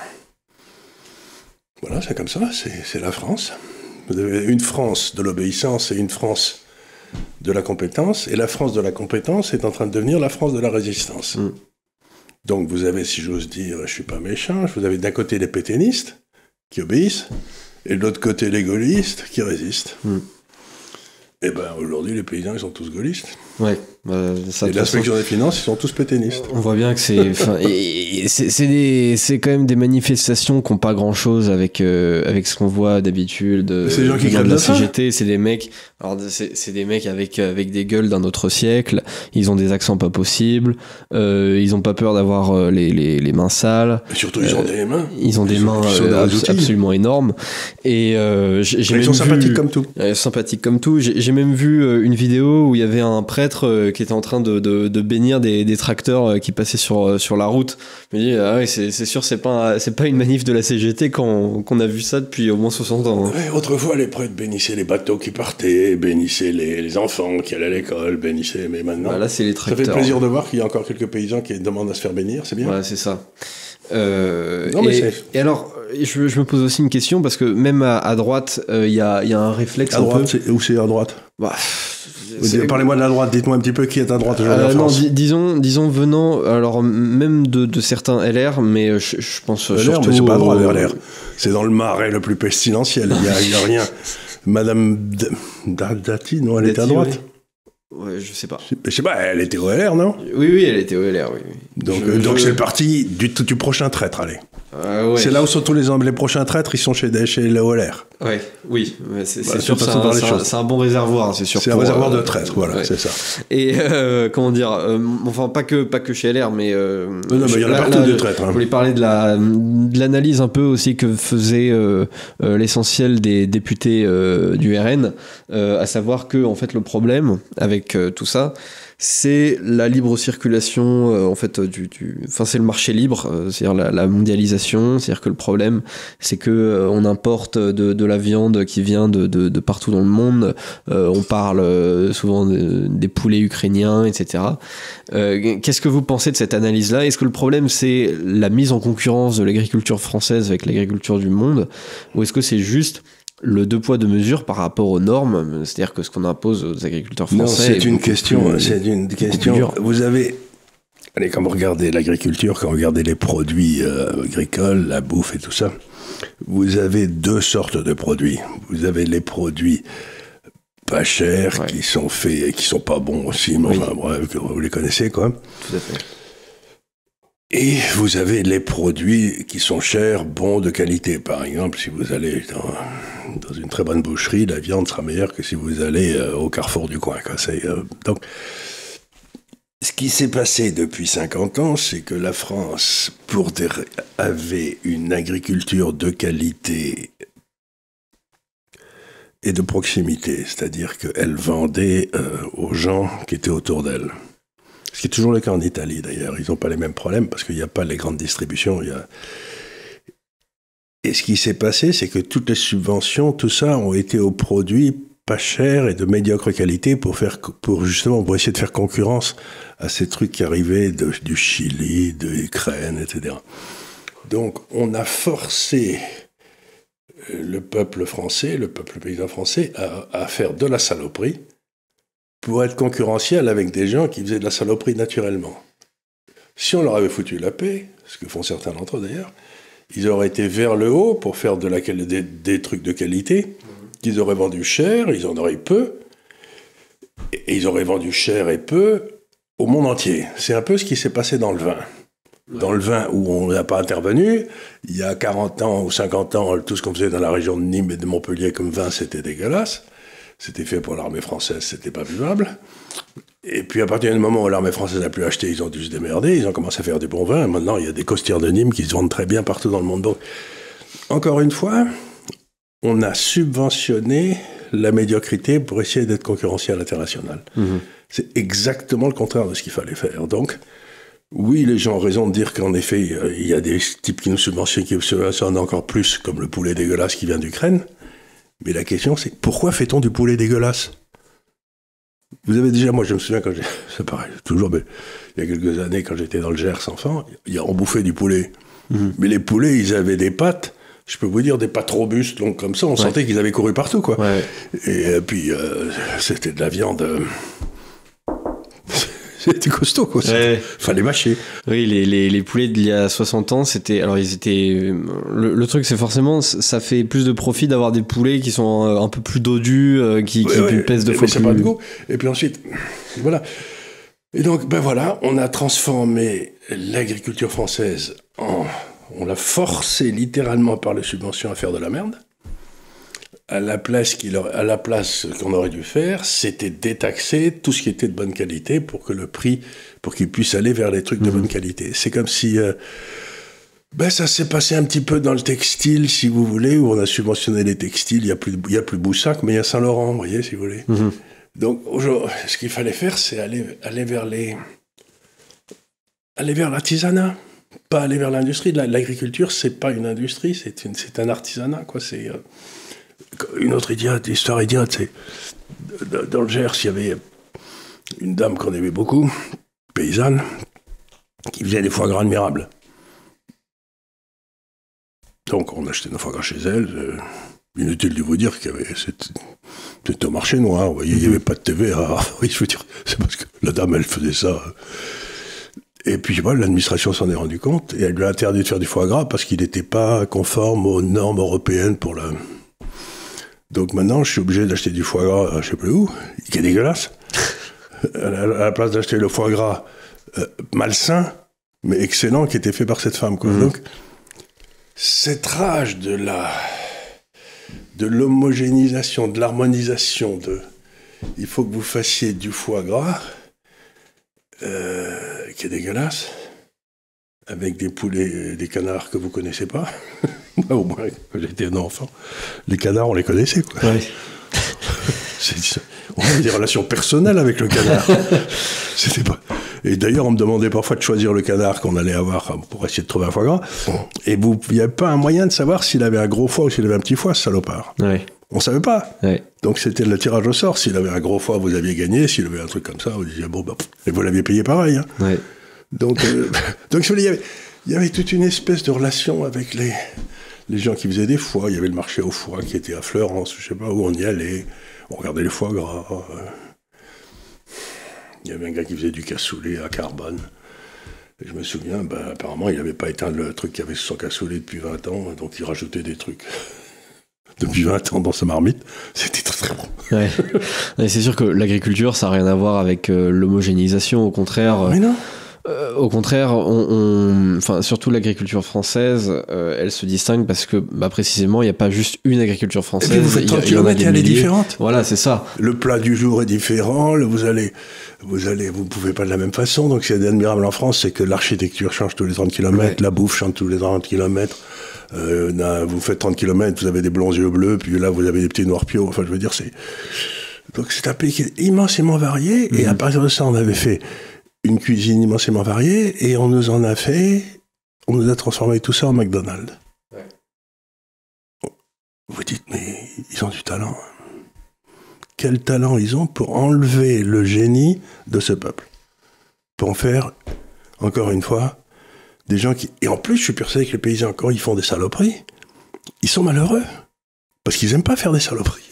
Voilà, c'est comme ça, c'est, c'est la France. Vous avez une France de l'obéissance et une France de la compétence, et la France de la compétence est en train de devenir la France de la résistance. Mm. Donc vous avez, si j'ose dire, je suis pas méchant, vous avez d'un côté les pétainistes, qui obéissent, et de l'autre côté les gaullistes, qui résistent. Mm. Et ben aujourd'hui, les paysans, ils sont tous gaullistes. Ouais. Bah, ça, et l'inspection des finances, ils sont tous pétainistes. On voit bien que c'est, et, et c'est, c'est, des, c'est quand même des manifestations qui n'ont pas grand-chose avec, euh, avec ce qu'on voit d'habitude. C'est des gens qui crèvent de la de C G T, c'est des mecs, alors c'est, c'est des mecs avec, avec des gueules d'un autre siècle. Ils ont des accents pas possibles. Euh, ils n'ont pas peur d'avoir les, les, les mains sales. Et surtout, ils ont des mains. Ils ont des ils mains sont, euh, abs- absolument énormes. Et euh, j'ai, j'ai ils même sont vu, sympathiques comme tout. Euh, sympathiques comme tout. J'ai, j'ai même vu euh, une vidéo où il y avait un prêtre euh, qui était en train de, de, de bénir des, des tracteurs qui passaient sur, sur la route. Je me dis, ah oui, c'est, c'est sûr, c'est pas, c'est pas une manif de la C G T quand, qu'on a vu ça depuis au moins soixante ans. Hein. Ouais, autrefois, les prêtres bénissaient les bateaux qui partaient, bénissaient les, les enfants qui allaient à l'école, bénissaient, mais maintenant... Bah là, c'est les tracteurs. Ça fait plaisir de voir qu'il y a encore quelques paysans qui demandent à se faire bénir, c'est bien. Ouais, c'est ça. Euh, non, mais et, c'est... et alors, je, je me pose aussi une question, parce que même à, à droite, il euh, y, a, y a un réflexe à un droite, peu... c'est, où c'est à droite bah, c'est... Parlez-moi de la droite, dites-moi un petit peu qui est à droite aujourd'hui euh, en France. Non, dis, disons, disons venant, alors même de, de certains L R, mais je, je pense L R, surtout... mais c'est pas à droite, au... L R. C'est dans le marais le plus pestilentiel, il n'y a, y a rien. Madame D- Dati, non, elle Dati, était à droite oui. Ouais, je sais pas. Je sais pas, elle était au L R, non? Oui, oui, elle était au L R, oui. oui. Donc, je, euh, donc je... c'est le parti du, du prochain traître, allez. Euh, ouais. C'est là où sont tous les, les prochains traîtres, ils sont chez, chez le O L R. Ouais, oui, ouais, c'est, voilà, c'est sûr, c'est un, c'est, un, c'est un bon réservoir, c'est sûr. C'est pour, un réservoir euh, de traîtres, voilà, ouais. c'est ça. Et euh, comment dire, euh, enfin pas que pas que chez L R, mais euh, non, non, mais il y en a partout là, de traîtres. Hein. Je voulais parler de la de l'analyse un peu aussi que faisait euh, euh, l'essentiel des députés euh, du R N, euh, à savoir que en fait le problème avec euh, tout ça, c'est la libre circulation, euh, en fait, du, du, enfin c'est le marché libre, euh, c'est-à-dire la, la mondialisation, c'est-à-dire que le problème, c'est que euh, on importe de, de la viande qui vient de, de, de partout dans le monde, euh, on parle euh, souvent de, des poulets ukrainiens, et cetera. Euh, qu'est-ce que vous pensez de cette analyse-là ? Est-ce que le problème, c'est la mise en concurrence de l'agriculture française avec l'agriculture du monde, ou est-ce que c'est juste le deux poids deux mesures par rapport aux normes, c'est-à-dire que ce qu'on impose aux agriculteurs français. Non, c'est une question. Plus, c'est une question. Vous avez, allez, quand vous regardez l'agriculture, quand vous regardez les produits euh, agricoles, la bouffe et tout ça, vous avez deux sortes de produits. Vous avez les produits pas chers, ouais. qui sont faits et qui sont pas bons aussi, mais oui. enfin bref, vous les connaissez quoi. Tout à fait. Et vous avez les produits qui sont chers, bons, de qualité. Par exemple, si vous allez dans, dans une très bonne boucherie, la viande sera meilleure que si vous allez euh, au carrefour du coin. Quoi. C'est, euh, donc, ce qui s'est passé depuis cinquante ans, c'est que la France, pour des, avait une agriculture de qualité et de proximité. C'est-à-dire qu'elle vendait euh, aux gens qui étaient autour d'elle. Ce qui est toujours le cas en Italie, d'ailleurs. Ils n'ont pas les mêmes problèmes parce qu'il n'y a pas les grandes distributions. Il y a... Et ce qui s'est passé, c'est que toutes les subventions, tout ça, ont été aux produits pas chers et de médiocre qualité pour, faire, pour justement pour essayer de faire concurrence à ces trucs qui arrivaient de, du Chili, de l'Ukraine, et cetera. Donc, on a forcé le peuple français, le peuple paysan français, à, à faire de la saloperie pour être concurrentiel avec des gens qui faisaient de la saloperie naturellement. Si on leur avait foutu la paix, ce que font certains d'entre eux d'ailleurs, ils auraient été vers le haut pour faire de la, des, des trucs de qualité, qu'ils auraient vendu cher, ils en auraient peu, et ils auraient vendu cher et peu au monde entier. C'est un peu ce qui s'est passé dans le vin. Dans le vin où on n'a pas intervenu, il y a quarante ans ou cinquante ans, tout ce qu'on faisait dans la région de Nîmes et de Montpellier comme vin, c'était dégueulasse. C'était fait pour l'armée française, c'était pas buvable. Et puis à partir du moment où l'armée française n'a plus acheté, ils ont dû se démerder, ils ont commencé à faire du bon vin, et maintenant il y a des costières de Nîmes qui se vendent très bien partout dans le monde. Donc, encore une fois, on a subventionné la médiocrité pour essayer d'être concurrentiel à l'international. Mmh. C'est exactement le contraire de ce qu'il fallait faire. Donc, oui, les gens ont raison de dire qu'en effet, il y a des types qui nous subventionnent, qui nous subventionnent encore plus, comme le poulet dégueulasse qui vient d'Ukraine. Mais la question, c'est pourquoi fait-on du poulet dégueulasse ? Vous avez déjà, moi je me souviens quand j'ai, c'est pareil, toujours, mais il y a quelques années, quand j'étais dans le Gers enfant, on bouffait du poulet. Mmh. Mais les poulets, ils avaient des pattes, je peux vous dire, des pattes robustes, longues comme ça, on ouais. sentait qu'ils avaient couru partout, quoi. Ouais. Et euh, puis, euh, c'était de la viande... Euh... C'était costaud, quoi. Ouais. Fallait mâcher. Oui, les, les, les poulets d'il y a soixante ans, c'était... Alors, ils étaient... Le, le truc, c'est forcément... Ça fait plus de profit d'avoir des poulets qui sont un peu plus dodus, qui, ouais, qui ouais, pèsent deux mais fois c'est plus... pas de goût. Et puis ensuite, voilà. Et donc, ben voilà, on a transformé l'agriculture française en... On l'a forcé littéralement par les subventions à faire de la merde. À la place, qu'il aurait, à la place qu'on aurait dû faire, c'était détaxer tout ce qui était de bonne qualité pour que le prix, pour qu'il puisse aller vers les trucs de mmh. bonne qualité. C'est comme si, euh, ben ça s'est passé un petit peu dans le textile, si vous voulez, où on a subventionné les textiles. Il y a plus, il y a plus Boussac, mais il y a Saint-Laurent, vous voyez, si vous voulez. Mmh. Donc, ce qu'il fallait faire, c'est aller, aller vers les, aller vers l'artisanat. Pas aller vers l'industrie. L'agriculture, c'est pas une industrie, c'est, une, c'est un artisanat, quoi. C'est euh, une autre idiote, histoire idiote, c'est dans le Gers, il y avait une dame qu'on aimait beaucoup, paysanne, qui faisait des foie gras admirables. Donc, on achetait nos foie gras chez elle. Euh, inutile de vous dire qu'il y avait, c'était, c'était au marché noir. Vous voyez, il n'y avait pas de T V A. Oui, je veux dire, c'est parce que la dame, elle faisait ça. Et puis, je sais pas, l'administration s'en est rendu compte et elle lui a interdit de faire du foie gras parce qu'il n'était pas conforme aux normes européennes pour la... Donc maintenant, je suis obligé d'acheter du foie gras, je sais plus où, qui est dégueulasse. À la place d'acheter le foie gras euh, malsain, mais excellent, qui était fait par cette femme, quoi. Mmh. Donc, cette rage de la... de l'homogénéisation, de l'harmonisation, de... il faut que vous fassiez du foie gras... Euh, qui est dégueulasse, avec des poulets, des canards que vous connaissez pas. Moi, au moins, quand j'étais un enfant, les canards, on les connaissait, quoi. Ouais. C'est, on avait des relations personnelles avec le canard. C'était pas... Et d'ailleurs, on me demandait parfois de choisir le canard qu'on allait avoir pour essayer de trouver un foie gras. Et il n'y avait pas un moyen de savoir s'il avait un gros foie ou s'il avait un petit foie, ce salopard. Ouais. On ne savait pas. Ouais. Donc c'était le tirage au sort. S'il avait un gros foie, vous aviez gagné. S'il avait un truc comme ça, vous disiez, bon, bah, et vous l'aviez payé pareil. Hein. Ouais. Donc, euh, donc il y avait, il y avait toute une espèce de relation avec les, les gens qui faisaient des foies. Il y avait le marché au foie qui était à Fleurance, je ne sais pas où on y allait. On regardait les foie gras. Euh. Il y avait un gars qui faisait du cassoulet à Carbone. Et je me souviens, ben, apparemment, il n'avait pas éteint le truc qui avait son cassoulet depuis vingt ans, donc il rajoutait des trucs. Depuis vingt ans dans sa marmite, c'était très très bon. Ouais. Ouais, c'est sûr que l'agriculture, ça n'a rien à voir avec euh, l'homogénéisation, au contraire. Mais non. Euh, au contraire, on, on, enfin, surtout l'agriculture française, euh, elle se distingue parce que bah, précisément, il n'y a pas juste une agriculture française. Et puis vous faites trente kilomètres et elle est différente. Voilà, c'est ça. Le plat du jour est différent, vous allez, vous allez, vous pouvez pas de la même façon. Donc, ce qui est admirable en France, c'est que l'architecture change tous les trente kilomètres, ouais. La bouffe change tous les trente kilomètres. Euh, là, vous faites trente kilomètres, vous avez des blonds yeux bleus, puis là, vous avez des petits noirs piaux. Enfin, je veux dire, c'est... Donc, c'est un pays qui est immensément varié. Mmh. Et à partir de ça, on avait fait une cuisine immensément variée, et on nous en a fait... On nous a transformé tout ça en McDonald's. Ouais. Vous dites, mais ils ont du talent. Quel talent ils ont pour enlever le génie de ce peuple. Pour en faire, encore une fois... Des gens qui... Et en plus, je suis persuadé que les paysans, encore, ils font des saloperies. Ils sont malheureux. Parce qu'ils n'aiment pas faire des saloperies.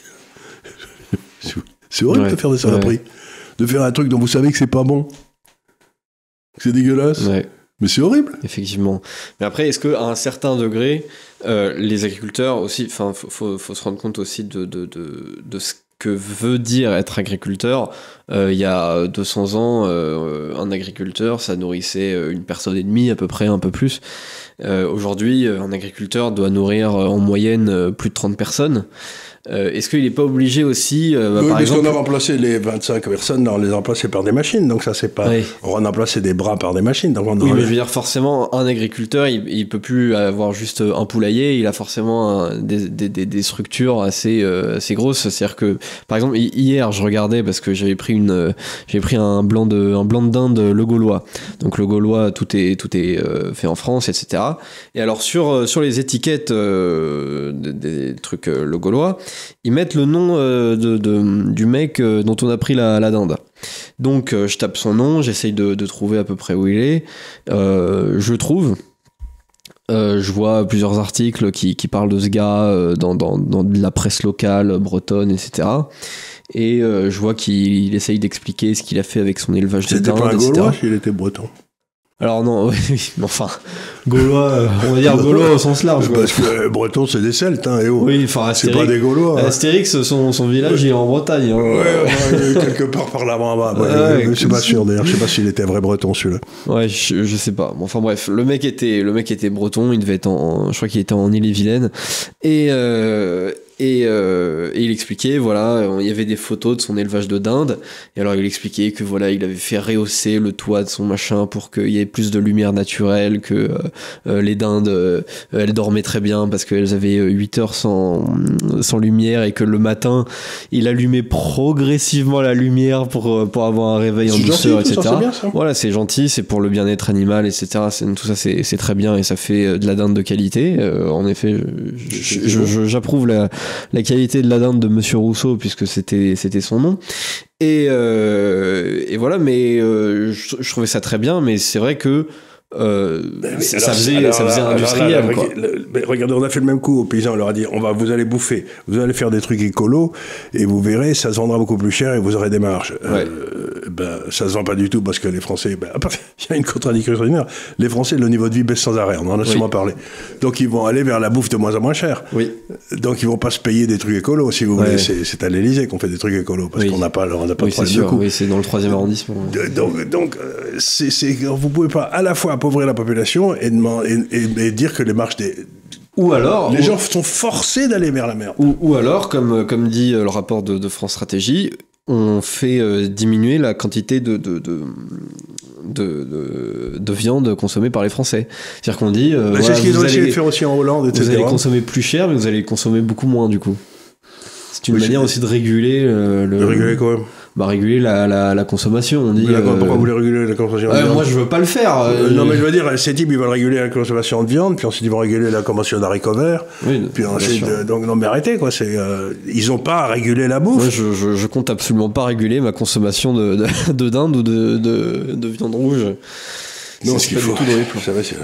C'est horrible ouais. de faire des saloperies. Ouais. De faire un truc dont vous savez que c'est pas bon. Que c'est dégueulasse. Ouais. Mais c'est horrible. Effectivement. Mais après, est-ce qu'à un certain degré, euh, les agriculteurs aussi... Enfin, il faut, faut se rendre compte aussi de, de, de, de ce que veut dire être agriculteur. Euh, il y a deux cents ans, euh, un agriculteur, ça nourrissait une personne et demie à peu près, un peu plus. Euh, aujourd'hui, un agriculteur doit nourrir en moyenne plus de trente personnes. Euh, est-ce qu'il n'est pas obligé aussi, euh, bah, oui, par parce exemple... qu'on a remplacé les vingt-cinq personnes, on les a remplacées par des machines, donc ça c'est pas... Oui. On a remplacé des bras par des machines. Donc on Oui, a... mais je veux dire, forcément, un agriculteur, il, il peut plus avoir juste un poulailler, il a forcément un, des, des, des, des structures assez, euh, assez grosses. C'est-à-dire que, par exemple, hier, je regardais, parce que j'avais pris une, j'avais pris un blanc de, un blanc de dinde, le gaulois. Donc le gaulois, tout est, tout est euh, fait en France, et cetera. Et alors, sur, sur les étiquettes euh, des, des trucs euh, le gaulois, ils mettent le nom euh, de, de, du mec euh, dont on a pris la, la dinde. Donc euh, je tape son nom, j'essaye de, de trouver à peu près où il est. Euh, je le trouve. Euh, je vois plusieurs articles qui, qui parlent de ce gars euh, dans, dans, dans de la presse locale, bretonne, et cetera. Et euh, je vois qu'il il essaye d'expliquer ce qu'il a fait avec son élevage de dinde, C'était pas un et cetera. Gaulois s'il était breton. Alors non, oui, oui, mais enfin, Gaulois, euh, on va dire Gaulois au sens large. Parce que euh, breton c'est des Celtes, hein, et oh. Oui, enfin, c'est Astérix, pas des Gaulois. Hein. Astérix, son, son village, il est en Bretagne. Hein. Ouais, ouais, quelque part par là-bas. Ouais, ouais, ouais, je suis pas sûr d'ailleurs, je sais pas s'il était vrai breton celui-là. Ouais, je, je sais pas. Bon, enfin bref, le mec était, le mec était breton, il devait être en, je crois qu'il était en Ille-et-Vilaine, et euh, Et, euh, et il expliquait, voilà, il y avait des photos de son élevage de dinde, et alors il expliquait que voilà, il avait fait rehausser le toit de son machin pour qu'il y ait plus de lumière naturelle, que euh, euh, les dindes, euh, elles dormaient très bien parce qu'elles avaient huit heures sans, sans lumière, et que le matin, il allumait progressivement la lumière pour, pour avoir un réveil en douceur, gentil, et cetera. Ça, c'est bien, ça. Voilà, c'est gentil, c'est pour le bien-être animal, et cetera. C'est, tout ça, c'est, c'est très bien, et ça fait de la dinde de qualité. Euh, en effet, je, je, je, j'approuve la la qualité de la dinde de Monsieur Rousseau, puisque c'était c'était son nom, et euh, et voilà, mais euh, je, je trouvais ça très bien, mais c'est vrai que euh, ben oui, ça, alors, faisait, alors, ça faisait alors, industriel alors, quoi. Le, le, regardez, on a fait le même coup aux paysans, on leur a dit on va, vous allez bouffer, vous allez faire des trucs écolos, et vous verrez, ça se vendra beaucoup plus cher et vous aurez des marges. Ouais. Euh, ben, ça se vend pas du tout parce que les Français, ben, il y a une contradiction extraordinaire, les Français, le niveau de vie baisse sans arrêt, on en a oui. souvent parlé, donc ils vont aller vers la bouffe de moins en moins chère, oui. donc ils vont pas se payer des trucs écolos, si vous ouais. voulez, c'est, c'est à l'Élysée qu'on fait des trucs écolos, parce oui. qu'on n'a pas, on n'a pas oui, de problème sûr. de coût. Oui, c'est dans le troisième arrondissement. Ouais. Donc, donc c'est, c'est, vous pouvez pas à la fois appauvrir la population et, et, et, et dire que les marges des... Ou alors... Les ou... gens sont forcés d'aller vers la mer. Ou, ou alors, comme, comme dit le rapport de, de France Stratégie, on fait euh, diminuer la quantité de, de, de, de, de, de viande consommée par les Français. C'est-à-dire qu'on dit... Euh, bah, voilà, c'est ce qu'ils ont essayé allez, de faire aussi en Hollande, et cetera. Vous allez consommer plus cher, mais vous allez consommer beaucoup moins, du coup. C'est une oui, manière c'est... aussi de réguler... Euh, le... De réguler quoi même Bah, réguler la, la, la consommation, on dit. Mais euh... pourquoi vous voulez réguler la consommation ouais, de viande ? Moi, je veux pas le faire. Euh, non, mais je veux dire, ces types, ils veulent réguler la consommation de viande, puis ensuite ils vont réguler la consommation d'haricots verts. Oui, puis ensuite, euh, donc, non, mais arrêtez, quoi. C'est, euh, ils ont pas à réguler la bouffe. Moi, je, je, je compte absolument pas réguler ma consommation de, de, de dinde ou de, de, de viande rouge. Non, ce qu'il faut, vous savez, c'est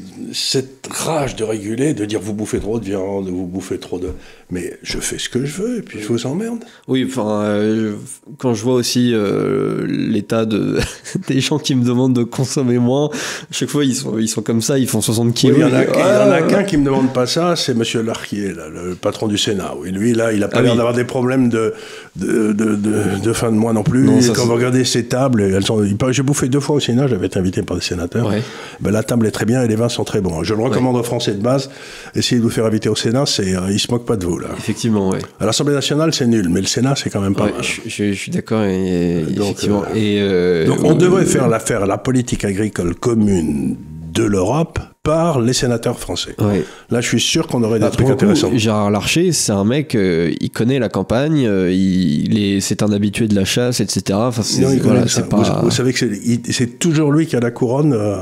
cette rage de réguler, de dire vous bouffez trop de viande, vous bouffez trop de... Mais je fais ce que je veux, et puis je vous emmerde. Oui, enfin, euh, quand je vois aussi euh, l'état de, des gens qui me demandent de consommer moins, à chaque fois, ils sont, ils sont comme ça, ils font soixante kilos. Oui, il y en a, et... ah, y en a qu'un qui me demande pas ça, c'est Monsieur Larquier, là, le patron du Sénat. Oui, lui, là, il a pas ah, l'air oui. d'avoir des problèmes de, de, de, de, de fin de mois non plus. Non, quand vous regardez ses tables, elles sont, j'ai bouffé deux fois au Sénat, j'avais été invité par des sénateurs. Ouais. Ben, la table est très bien et les vins sont très bons. Je le recommande ouais. aux Français de base. Essayez de vous faire inviter au Sénat, c'est, euh, ils se moquent pas de vous, là. Effectivement, oui. À l'Assemblée nationale, c'est nul, mais le Sénat, c'est quand même pas ouais, mal. Je, je, je suis d'accord, et, et donc, effectivement. Euh, et euh, donc, on euh, devrait faire l'affaire, la politique agricole commune de l'Europe par les sénateurs français. Ouais. Là, je suis sûr qu'on aurait bah, des trucs intéressants. Coup, Gérard Larcher, c'est un mec, euh, il connaît la campagne, euh, il est, c'est un habitué de la chasse, et cetera. Enfin, c'est, non, il voilà, c'est pas... vous, vous savez que c'est, il, c'est toujours lui qui a la couronne euh,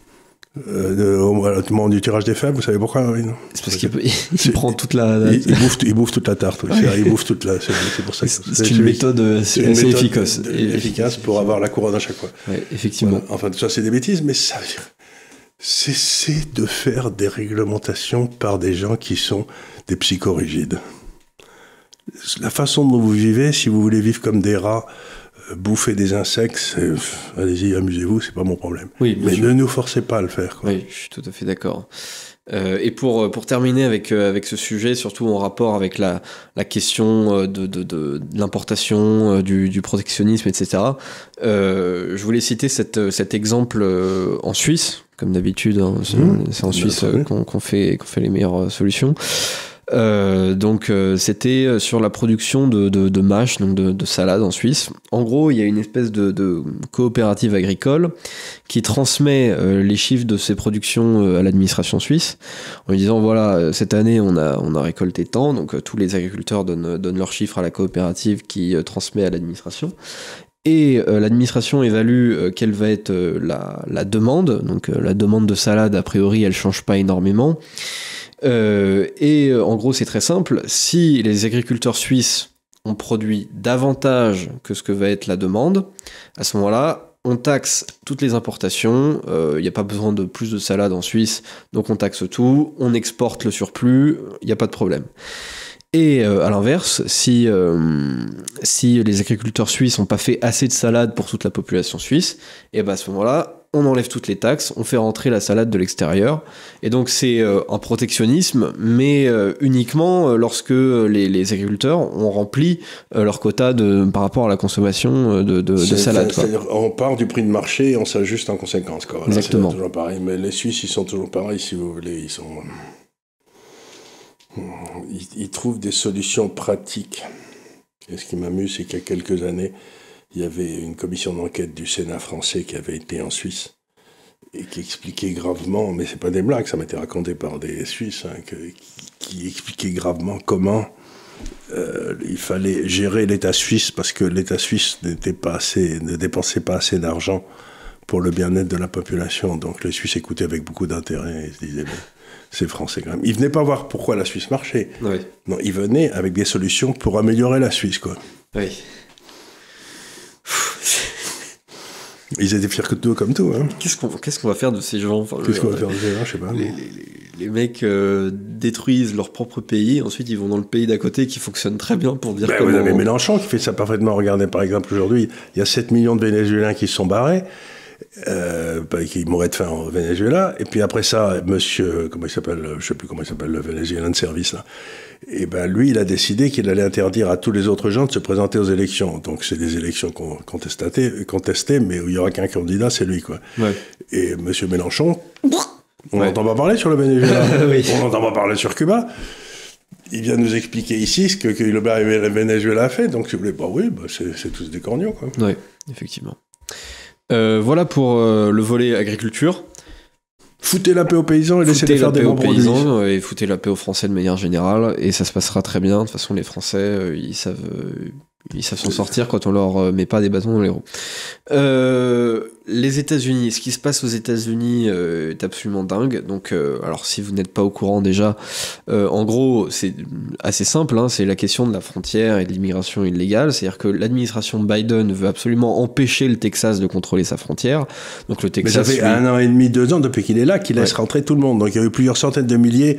euh, de, au moment du tirage des fèves. Vous savez pourquoi oui, non c'est parce qu'il peut, il c'est, prend toute la... la... Il, il, bouffe, il bouffe toute la tarte. Oui. Ouais. C'est, il bouffe toute la... C'est, c'est pour ça que... C'est, c'est une méthode assez efficace. De, de, efficace pour avoir la couronne à chaque fois. Ouais, effectivement. Voilà. Enfin, tout ça, c'est des bêtises, mais ça veut dire... Cessez de faire des réglementations par des gens qui sont des psychorigides. La façon dont vous vivez, si vous voulez vivre comme des rats, euh, bouffer des insectes, euh, allez-y, amusez-vous, c'est pas mon problème. Oui, mais sûr. Ne nous forcez pas à le faire. Quoi. Oui, je suis tout à fait d'accord. Euh, et pour, pour terminer avec, euh, avec ce sujet, surtout en rapport avec la, la question de, de, de, de l'importation, euh, du, du protectionnisme, et cetera, euh, je voulais citer cette, cet exemple euh, en Suisse, comme d'habitude, hein, c'est, mmh, c'est en Suisse euh, qu'on, qu'on, fait, qu'on fait les meilleures solutions. Euh, donc euh, c'était sur la production de, de, de mâches, donc de, de salade en Suisse. En gros, il y a une espèce de, de coopérative agricole qui transmet euh, les chiffres de ces productions euh, à l'administration suisse en lui disant voilà, cette année on a, on a récolté tant, donc euh, tous les agriculteurs donnent, donnent leurs chiffres à la coopérative qui euh, transmet à l'administration. Et euh, l'administration évalue euh, quelle va être euh, la, la demande. Donc euh, la demande de salade, a priori, elle change pas énormément. Euh, et euh, en gros, c'est très simple. Si les agriculteurs suisses ont produit davantage que ce que va être la demande, à ce moment-là, on taxe toutes les importations. Il euh, n'y a pas besoin de plus de salade en Suisse, donc on taxe tout. On exporte le surplus, il n'y a pas de problème. Et euh, à l'inverse, si, euh, si les agriculteurs suisses n'ont pas fait assez de salade pour toute la population suisse, et ben à ce moment-là, on enlève toutes les taxes, on fait rentrer la salade de l'extérieur. Et donc c'est euh, un protectionnisme, mais euh, uniquement lorsque les, les agriculteurs ont rempli euh, leur quota de, par rapport à la consommation de, de, de salade. Quoi. C'est-à-dire on part du prix de marché et on s'ajuste en conséquence. Quoi. Là, exactement. C'est toujours pareil. Mais les Suisses, ils sont toujours pareils, si vous voulez. Ils sont... Ils, ils trouvent des solutions pratiques. Et ce qui m'amuse, c'est qu'il y a quelques années, il y avait une commission d'enquête du Sénat français qui avait été en Suisse et qui expliquait gravement, mais c'est pas des blagues, ça m'a été raconté par des Suisses, hein, que, qui, qui expliquait gravement comment euh, il fallait gérer l'État suisse parce que l'État suisse n'était pas assez, ne dépensait pas assez d'argent pour le bien-être de la population. Donc les Suisses écoutaient avec beaucoup d'intérêt et se disaient... Mais, c'est français quand même. Ils venaient pas voir pourquoi la Suisse marchait. Oui. Non, ils venaient avec des solutions pour améliorer la Suisse, quoi. Oui. Ils étaient fiers que tout, comme tout. Hein. Qu'est-ce qu'on, qu'est-ce qu'on va faire de ces gens enfin, Qu'est-ce le, qu'on va faire de ces gens, je sais pas. Les, les, les mecs euh, détruisent leur propre pays, ensuite ils vont dans le pays d'à côté qui fonctionne très bien pour dire ben, comment... Vous avez Mélenchon qui fait ça parfaitement. Regardez, par exemple, aujourd'hui, il y a sept millions de Vénézuéliens qui se sont barrés. Euh, qui mourrait de faim au Venezuela, et puis après ça, monsieur, comment il s'appelle, je sais plus comment il s'appelle, le Vénézuélien de service, là, et ben lui, il a décidé qu'il allait interdire à tous les autres gens de se présenter aux élections. Donc c'est des élections contestées, contestées, mais où il n'y aura qu'un candidat, c'est lui, quoi. Ouais. Et monsieur Mélenchon, on n'entend ouais. pas parler sur le Venezuela, oui. on n'entend pas parler sur Cuba. Il vient nous expliquer ici ce que, que le Venezuela a fait, donc si vous voulez, bah oui, bah c'est, c'est tous des corgnons, quoi. Oui, effectivement. Euh, voilà pour euh, le volet agriculture. Foutez la paix aux paysans et laissez les faire des membres aux paysans euh, et foutez la paix aux Français de manière générale et ça se passera très bien. De toute façon, les Français, euh, ils savent, euh, ils savent s'en sortir quand on leur euh, met pas des bâtons dans les roues. Euh, les États-Unis, ce qui se passe aux États-Unis euh, est absolument dingue. Donc, euh, alors si vous n'êtes pas au courant déjà, euh, en gros, c'est assez simple. Hein, c'est la question de la frontière et de l'immigration illégale. C'est-à-dire que l'administration Biden veut absolument empêcher le Texas de contrôler sa frontière. Donc le Texas. Mais ça fait lui... un an et demi, deux ans depuis qu'il est là, qu'il laisse ouais. rentrer tout le monde. Donc il y a eu plusieurs centaines de milliers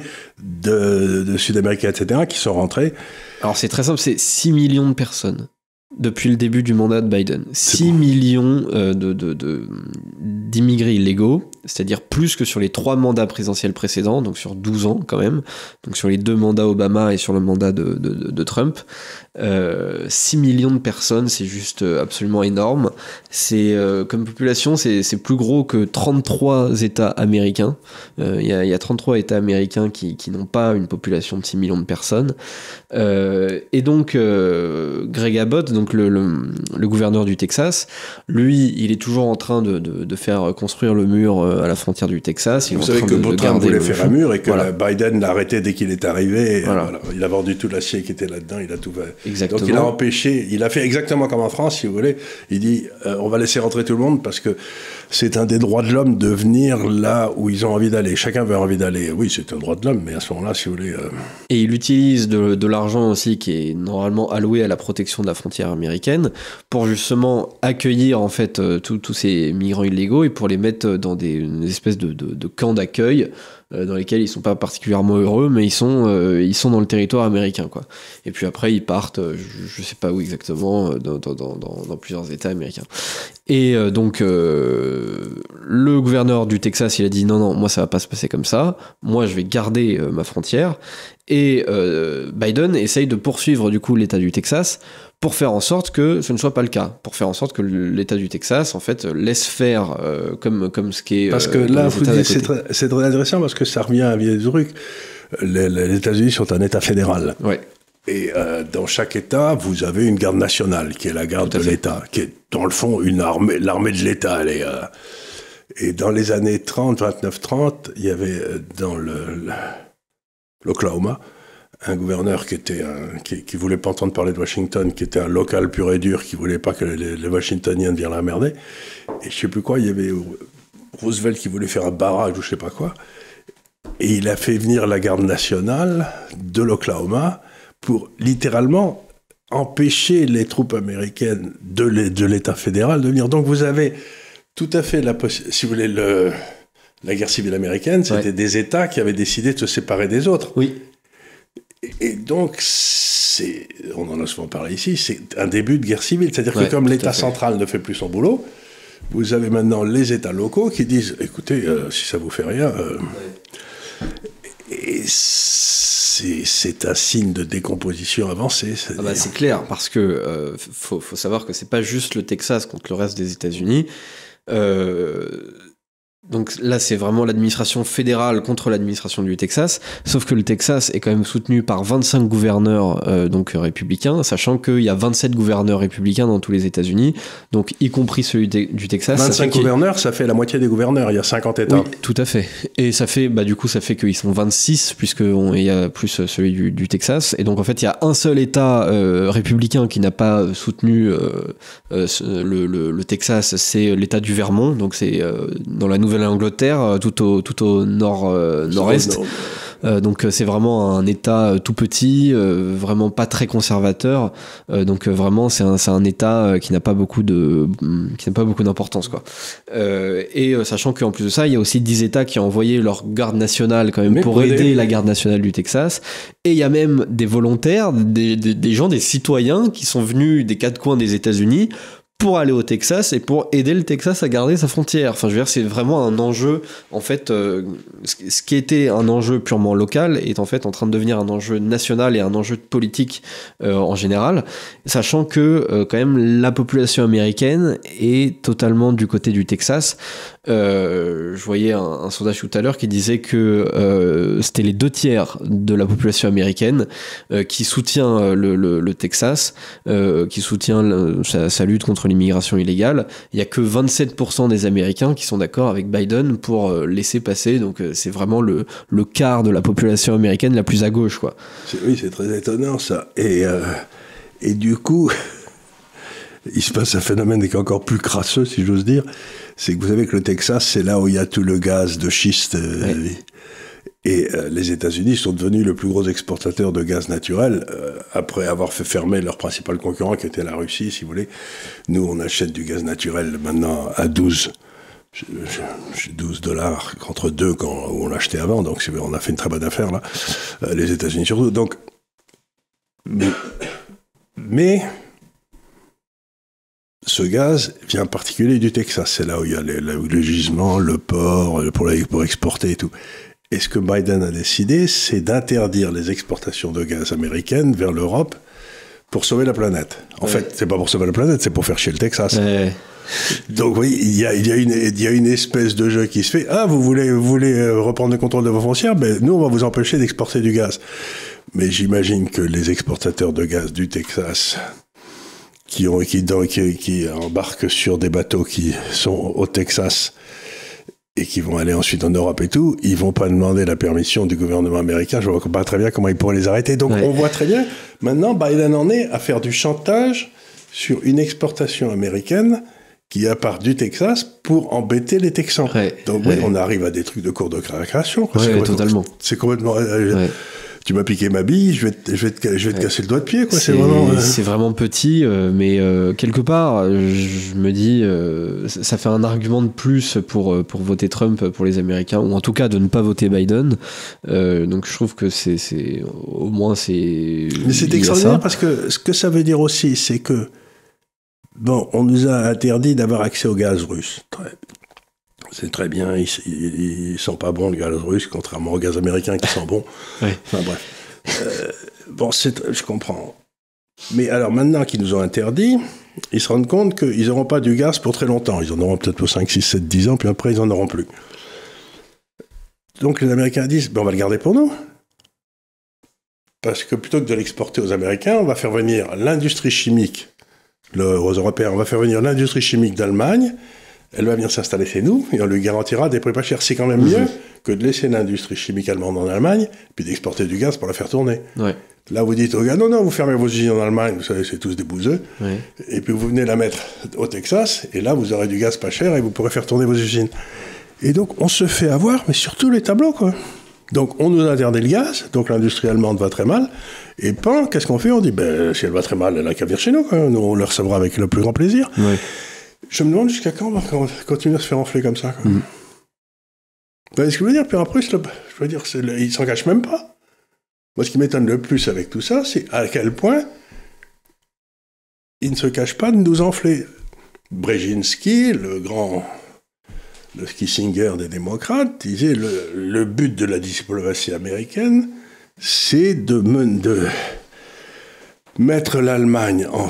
de, de Sud-Américains, et cetera, qui sont rentrés. Alors c'est très simple, c'est six millions de personnes. Depuis le début du mandat de Biden. six millions euh, de, de, de, d'immigrés illégaux, c'est-à-dire plus que sur les trois mandats présidentiels précédents, donc sur douze ans quand même, donc sur les deux mandats Obama et sur le mandat de, de, de, de Trump. Euh, six millions de personnes, c'est juste absolument énorme. C'est, euh, comme population, c'est, c'est plus gros que trente-trois États américains. Il euh, y, a, y a trente-trois États américains qui, qui n'ont pas une population de six millions de personnes. Euh, et donc, euh, Greg Abbott, donc le, le, le gouverneur du Texas, lui, il est toujours en train de, de, de faire construire le mur à la frontière du Texas. Il Vous est savez en train que de, Vautrin voulait faire un mur et que voilà. Biden l'a arrêté dès qu'il est arrivé. Et voilà. Voilà. Il a vendu tout l'acier qui était là-dedans, il a tout fait. Exactement. Donc il a empêché, il a fait exactement comme en France, si vous voulez. Il dit, euh, on va laisser rentrer tout le monde parce que c'est un des droits de l'homme de venir là où ils ont envie d'aller. Chacun veut envie d'aller. Oui, c'est un droit de l'homme, mais à ce moment-là, si vous voulez... Euh... Et il utilise de, de l'argent aussi qui est normalement alloué à la protection de la frontière américaine pour justement accueillir en fait euh, tous ces migrants illégaux et pour les mettre dans des, une espèce de, de, de camps d'accueil euh, dans lesquels ils sont pas particulièrement heureux, mais ils sont, euh, ils sont dans le territoire américain, quoi. Et puis après, ils partent, euh, je, je sais pas où exactement, euh, dans, dans, dans, dans plusieurs États américains. Et euh, donc, euh, le gouverneur du Texas, il a dit non, non, moi ça va pas se passer comme ça. Moi, je vais garder euh, ma frontière. Et euh, Biden essaye de poursuivre du coup l'État du Texas pour faire en sorte que ce ne soit pas le cas, pour faire en sorte que l'État du Texas en fait laisse faire euh, comme comme ce qui est. Parce que euh, là, vous dites, c'est très, c'est très intéressant parce que ça revient à un vieil truc. les, les États-Unis sont un État fédéral. Ouais. Et euh, dans chaque État, vous avez une garde nationale, qui est la garde de l'État, qui est, dans le fond, une armée, l'armée de l'État. Elle est, euh, et dans les années trente, vingt-neuf trente, il y avait dans le, le, l'Oklahoma un gouverneur qui était un, qui, qui voulait pas entendre parler de Washington, qui était un local pur et dur, qui voulait pas que les, les Washingtoniens viennent l'emmerder. Et je sais plus quoi, il y avait Roosevelt qui voulait faire un barrage ou je sais pas quoi. Et il a fait venir la garde nationale de l'Oklahoma pour littéralement empêcher les troupes américaines de, les, de l'État fédéral de venir. Donc vous avez tout à fait la possibilité, si vous voulez, le, la guerre civile américaine, c'était ouais. des États qui avaient décidé de se séparer des autres. Oui. Et donc, c'est, on en a souvent parlé ici, c'est un début de guerre civile. C'est-à-dire ouais, que comme l'État central ne fait plus son boulot, vous avez maintenant les États locaux qui disent, écoutez, euh, si ça vous fait rien... Euh, ouais. Et c'est, c'est un signe de décomposition avancée. Ah bah c'est clair, parce que euh, faut, faut savoir que c'est pas juste le Texas contre le reste des États-Unis. Euh... Donc là, c'est vraiment l'administration fédérale contre l'administration du Texas, sauf que le Texas est quand même soutenu par vingt-cinq gouverneurs euh, donc républicains, sachant qu'il y a vingt-sept gouverneurs républicains dans tous les États-Unis, donc y compris celui de, du Texas. vingt-cinq ça gouverneurs, ça fait la moitié des gouverneurs, il y a cinquante États. Oui, tout à fait. Et ça fait, bah du coup, ça fait qu'ils sont vingt-six, puisqu'il y a plus celui du, du Texas, et donc en fait, il y a un seul État euh, républicain qui n'a pas soutenu euh, euh, le, le, le Texas, c'est l'État du Vermont, donc c'est euh, dans la Nouvelle Nouvelle-Angleterre, tout au, tout au nord, euh, nord-est. Nord. Euh, donc c'est vraiment un État tout petit, euh, vraiment pas très conservateur. Euh, donc vraiment c'est un, c'est un État qui n'a pas beaucoup de, qui n'a pas beaucoup d'importance quoi. Euh, et euh, sachant qu'en plus de ça, il y a aussi dix États qui ont envoyé leur garde nationale quand même Mais pour aider aider la garde nationale du Texas. Et il y a même des volontaires, des, des, des gens, des citoyens qui sont venus des quatre coins des États-Unis pour aller au Texas et pour aider le Texas à garder sa frontière. Enfin, je veux dire, c'est vraiment un enjeu, en fait, euh, ce qui était un enjeu purement local est en fait en train de devenir un enjeu national et un enjeu politique euh, en général, sachant que, euh, quand même, la population américaine est totalement du côté du Texas. Euh, je voyais un, un sondage tout à l'heure qui disait que euh, c'était les deux tiers de la population américaine euh, qui soutient le, le, le Texas, euh, qui soutient le, sa, sa lutte contre l'immigration illégale. Il n'y a que vingt-sept pour cent des Américains qui sont d'accord avec Biden pour euh, laisser passer. Donc euh, c'est vraiment le, le quart de la population américaine la plus à gauche, quoi. C'est, oui, c'est très étonnant ça. Et, euh, et du coup, il se passe un phénomène qui est encore plus crasseux, si j'ose dire. C'est que vous savez que le Texas, c'est là où il y a tout le gaz de schiste. Euh, ouais. Et euh, les États-Unis sont devenus le plus gros exportateur de gaz naturel euh, après avoir fait fermer leur principal concurrent qui était la Russie, si vous voulez. Nous, on achète du gaz naturel maintenant à douze, douze dollars contre deux quand on l'achetait avant. Donc on a fait une très bonne affaire là, euh, les États-Unis surtout. Donc, mais, mais ce gaz vient en particulier du Texas. C'est là où il y a les, là où le gisement, le port pour, la, pour exporter et tout. Et ce que Biden a décidé, c'est d'interdire les exportations de gaz américaines vers l'Europe pour sauver la planète. En ouais. fait, c'est pas pour sauver la planète, c'est pour faire chier le Texas. Ouais. Donc oui, il y a, il y a une, il y a une espèce de jeu qui se fait. Ah, vous voulez, vous voulez reprendre le contrôle de vos frontières? Ben, nous, on va vous empêcher d'exporter du gaz. Mais j'imagine que les exportateurs de gaz du Texas qui, ont, qui, qui, qui embarquent sur des bateaux qui sont au Texas et qui vont aller ensuite en Europe et tout, ils vont pas demander la permission du gouvernement américain. Je vois pas très bien comment ils pourraient les arrêter. Donc ouais. on voit très bien, maintenant Biden en est à faire du chantage sur une exportation américaine qui part du Texas pour embêter les Texans. Ouais. Donc ouais, ouais. on arrive à des trucs de cours de création. Ouais, c'est totalement. C'est complètement... Euh, ouais. Tu m'as piqué ma bille, je vais te, je vais te, je vais te ouais. casser le doigt de pied, quoi. C'est, c'est vraiment. Euh... C'est vraiment petit, euh, mais euh, quelque part, je me dis, euh, ça fait un argument de plus pour pour voter Trump pour les Américains, ou en tout cas de ne pas voter Biden. Euh, donc je trouve que c'est, c'est au moins c'est. Mais c'est extraordinaire parce que ce que ça veut dire aussi, c'est que bon, on nous a interdit d'avoir accès au gaz russe. Très... C'est très bien, il, il, il sent pas bon le gaz russe, contrairement au gaz américain qui sent bon. Ouais. Enfin bref. Euh, bon, c'est, je comprends. Mais alors maintenant qu'ils nous ont interdit, ils se rendent compte qu'ils n'auront pas du gaz pour très longtemps. Ils en auront peut-être pour cinq, six, sept, dix ans, puis après ils n'en auront plus. Donc les Américains disent, ben, on va le garder pour nous. parce que plutôt que de l'exporter aux Américains, on va faire venir l'industrie chimique, le, aux Européens, on va faire venir l'industrie chimique d'Allemagne, elle va venir s'installer chez nous, et on lui garantira des prix pas chers. C'est quand même mieux que de laisser l'industrie chimique allemande en Allemagne, puis d'exporter du gaz pour la faire tourner. Ouais. Là, vous dites aux gars, non, non, vous fermez vos usines en Allemagne, vous savez, c'est tous des bouseux, Ouais. et puis vous venez la mettre au Texas, et là, vous aurez du gaz pas cher, et vous pourrez faire tourner vos usines. Et donc, on se fait avoir, mais sur tous les tableaux, quoi. Donc, on nous interdit le gaz, donc l'industrie allemande va très mal, et pan, qu'est-ce qu'on fait? On dit, ben, si elle va très mal, elle a qu'à venir chez nous, quoi. Nous, on le recevra avec le plus grand plaisir. Ouais. Je me demande jusqu'à quand on va continuer à se faire enfler comme ça, quoi. Mm. Vous voyez ce que je veux dire? Puis après, je veux dire, le, ils s'en cachent même pas. Moi, ce qui m'étonne le plus avec tout ça, c'est à quel point ils ne se cachent pas de nous enfler. Brzezinski, le grand, le Kissinger des démocrates, disait le, le but de la diplomatie américaine, c'est de, de mettre l'Allemagne en,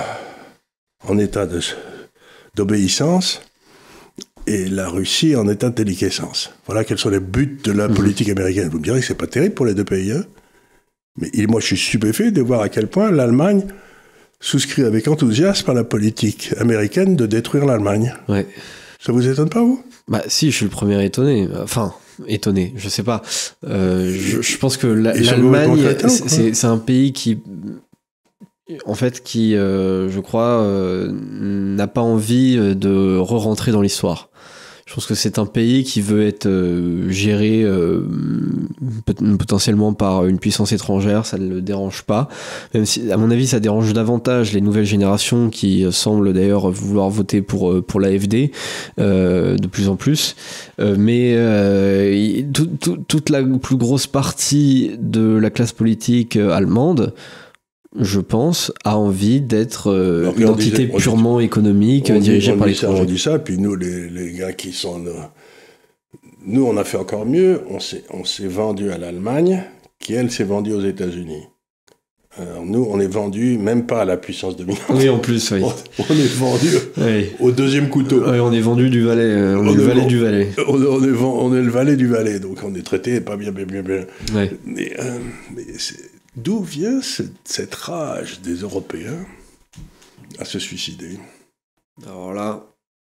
en état de, d'obéissance et la Russie en état de déliquescence. Voilà quels sont les buts de la politique américaine. Vous me direz que c'est pas terrible pour les deux pays, hein? Mais moi, je suis stupéfait de voir à quel point l'Allemagne souscrit avec enthousiasme à la politique américaine de détruire l'Allemagne. Ouais. Ça vous étonne pas, vous? Bah si, je suis le premier étonné. Enfin, étonné, je sais pas. Euh, je, je pense que la, l'Allemagne, c'est, c'est un pays qui, en fait, qui, euh, je crois, euh, n'a pas envie de re-rentrer dans l'histoire. Je pense que c'est un pays qui veut être euh, géré euh, potentiellement par une puissance étrangère, ça ne le dérange pas. Même si, à mon avis, ça dérange davantage les nouvelles générations qui euh, semblent d'ailleurs vouloir voter pour, pour l'A F D euh, de plus en plus. Euh, mais euh, tout, tout, toute la plus grosse partie de la classe politique euh, allemande, je pense, a envie d'être euh, Alors, une entité disait, purement dit, économique dit, dirigée par l'étranger. On dit ça, puis nous, les, les gars qui sont... Nous, nous, on a fait encore mieux, on s'est, on s'est vendu à l'Allemagne, qui, elle, s'est vendue aux États-Unis. Alors, nous, on est vendu même pas à la puissance dominante. Oui, en plus, oui. On, on est vendu oui. au deuxième couteau. Oui, on est vendu du Valais. Euh, on, on est le Valais du Valais. On, on, est, on est le Valais du Valais, donc on est traité pas bien, bien, bien, bien. Oui. Mais, euh, mais c'est... D'où vient cette, cette rage des Européens à se suicider? Alors là,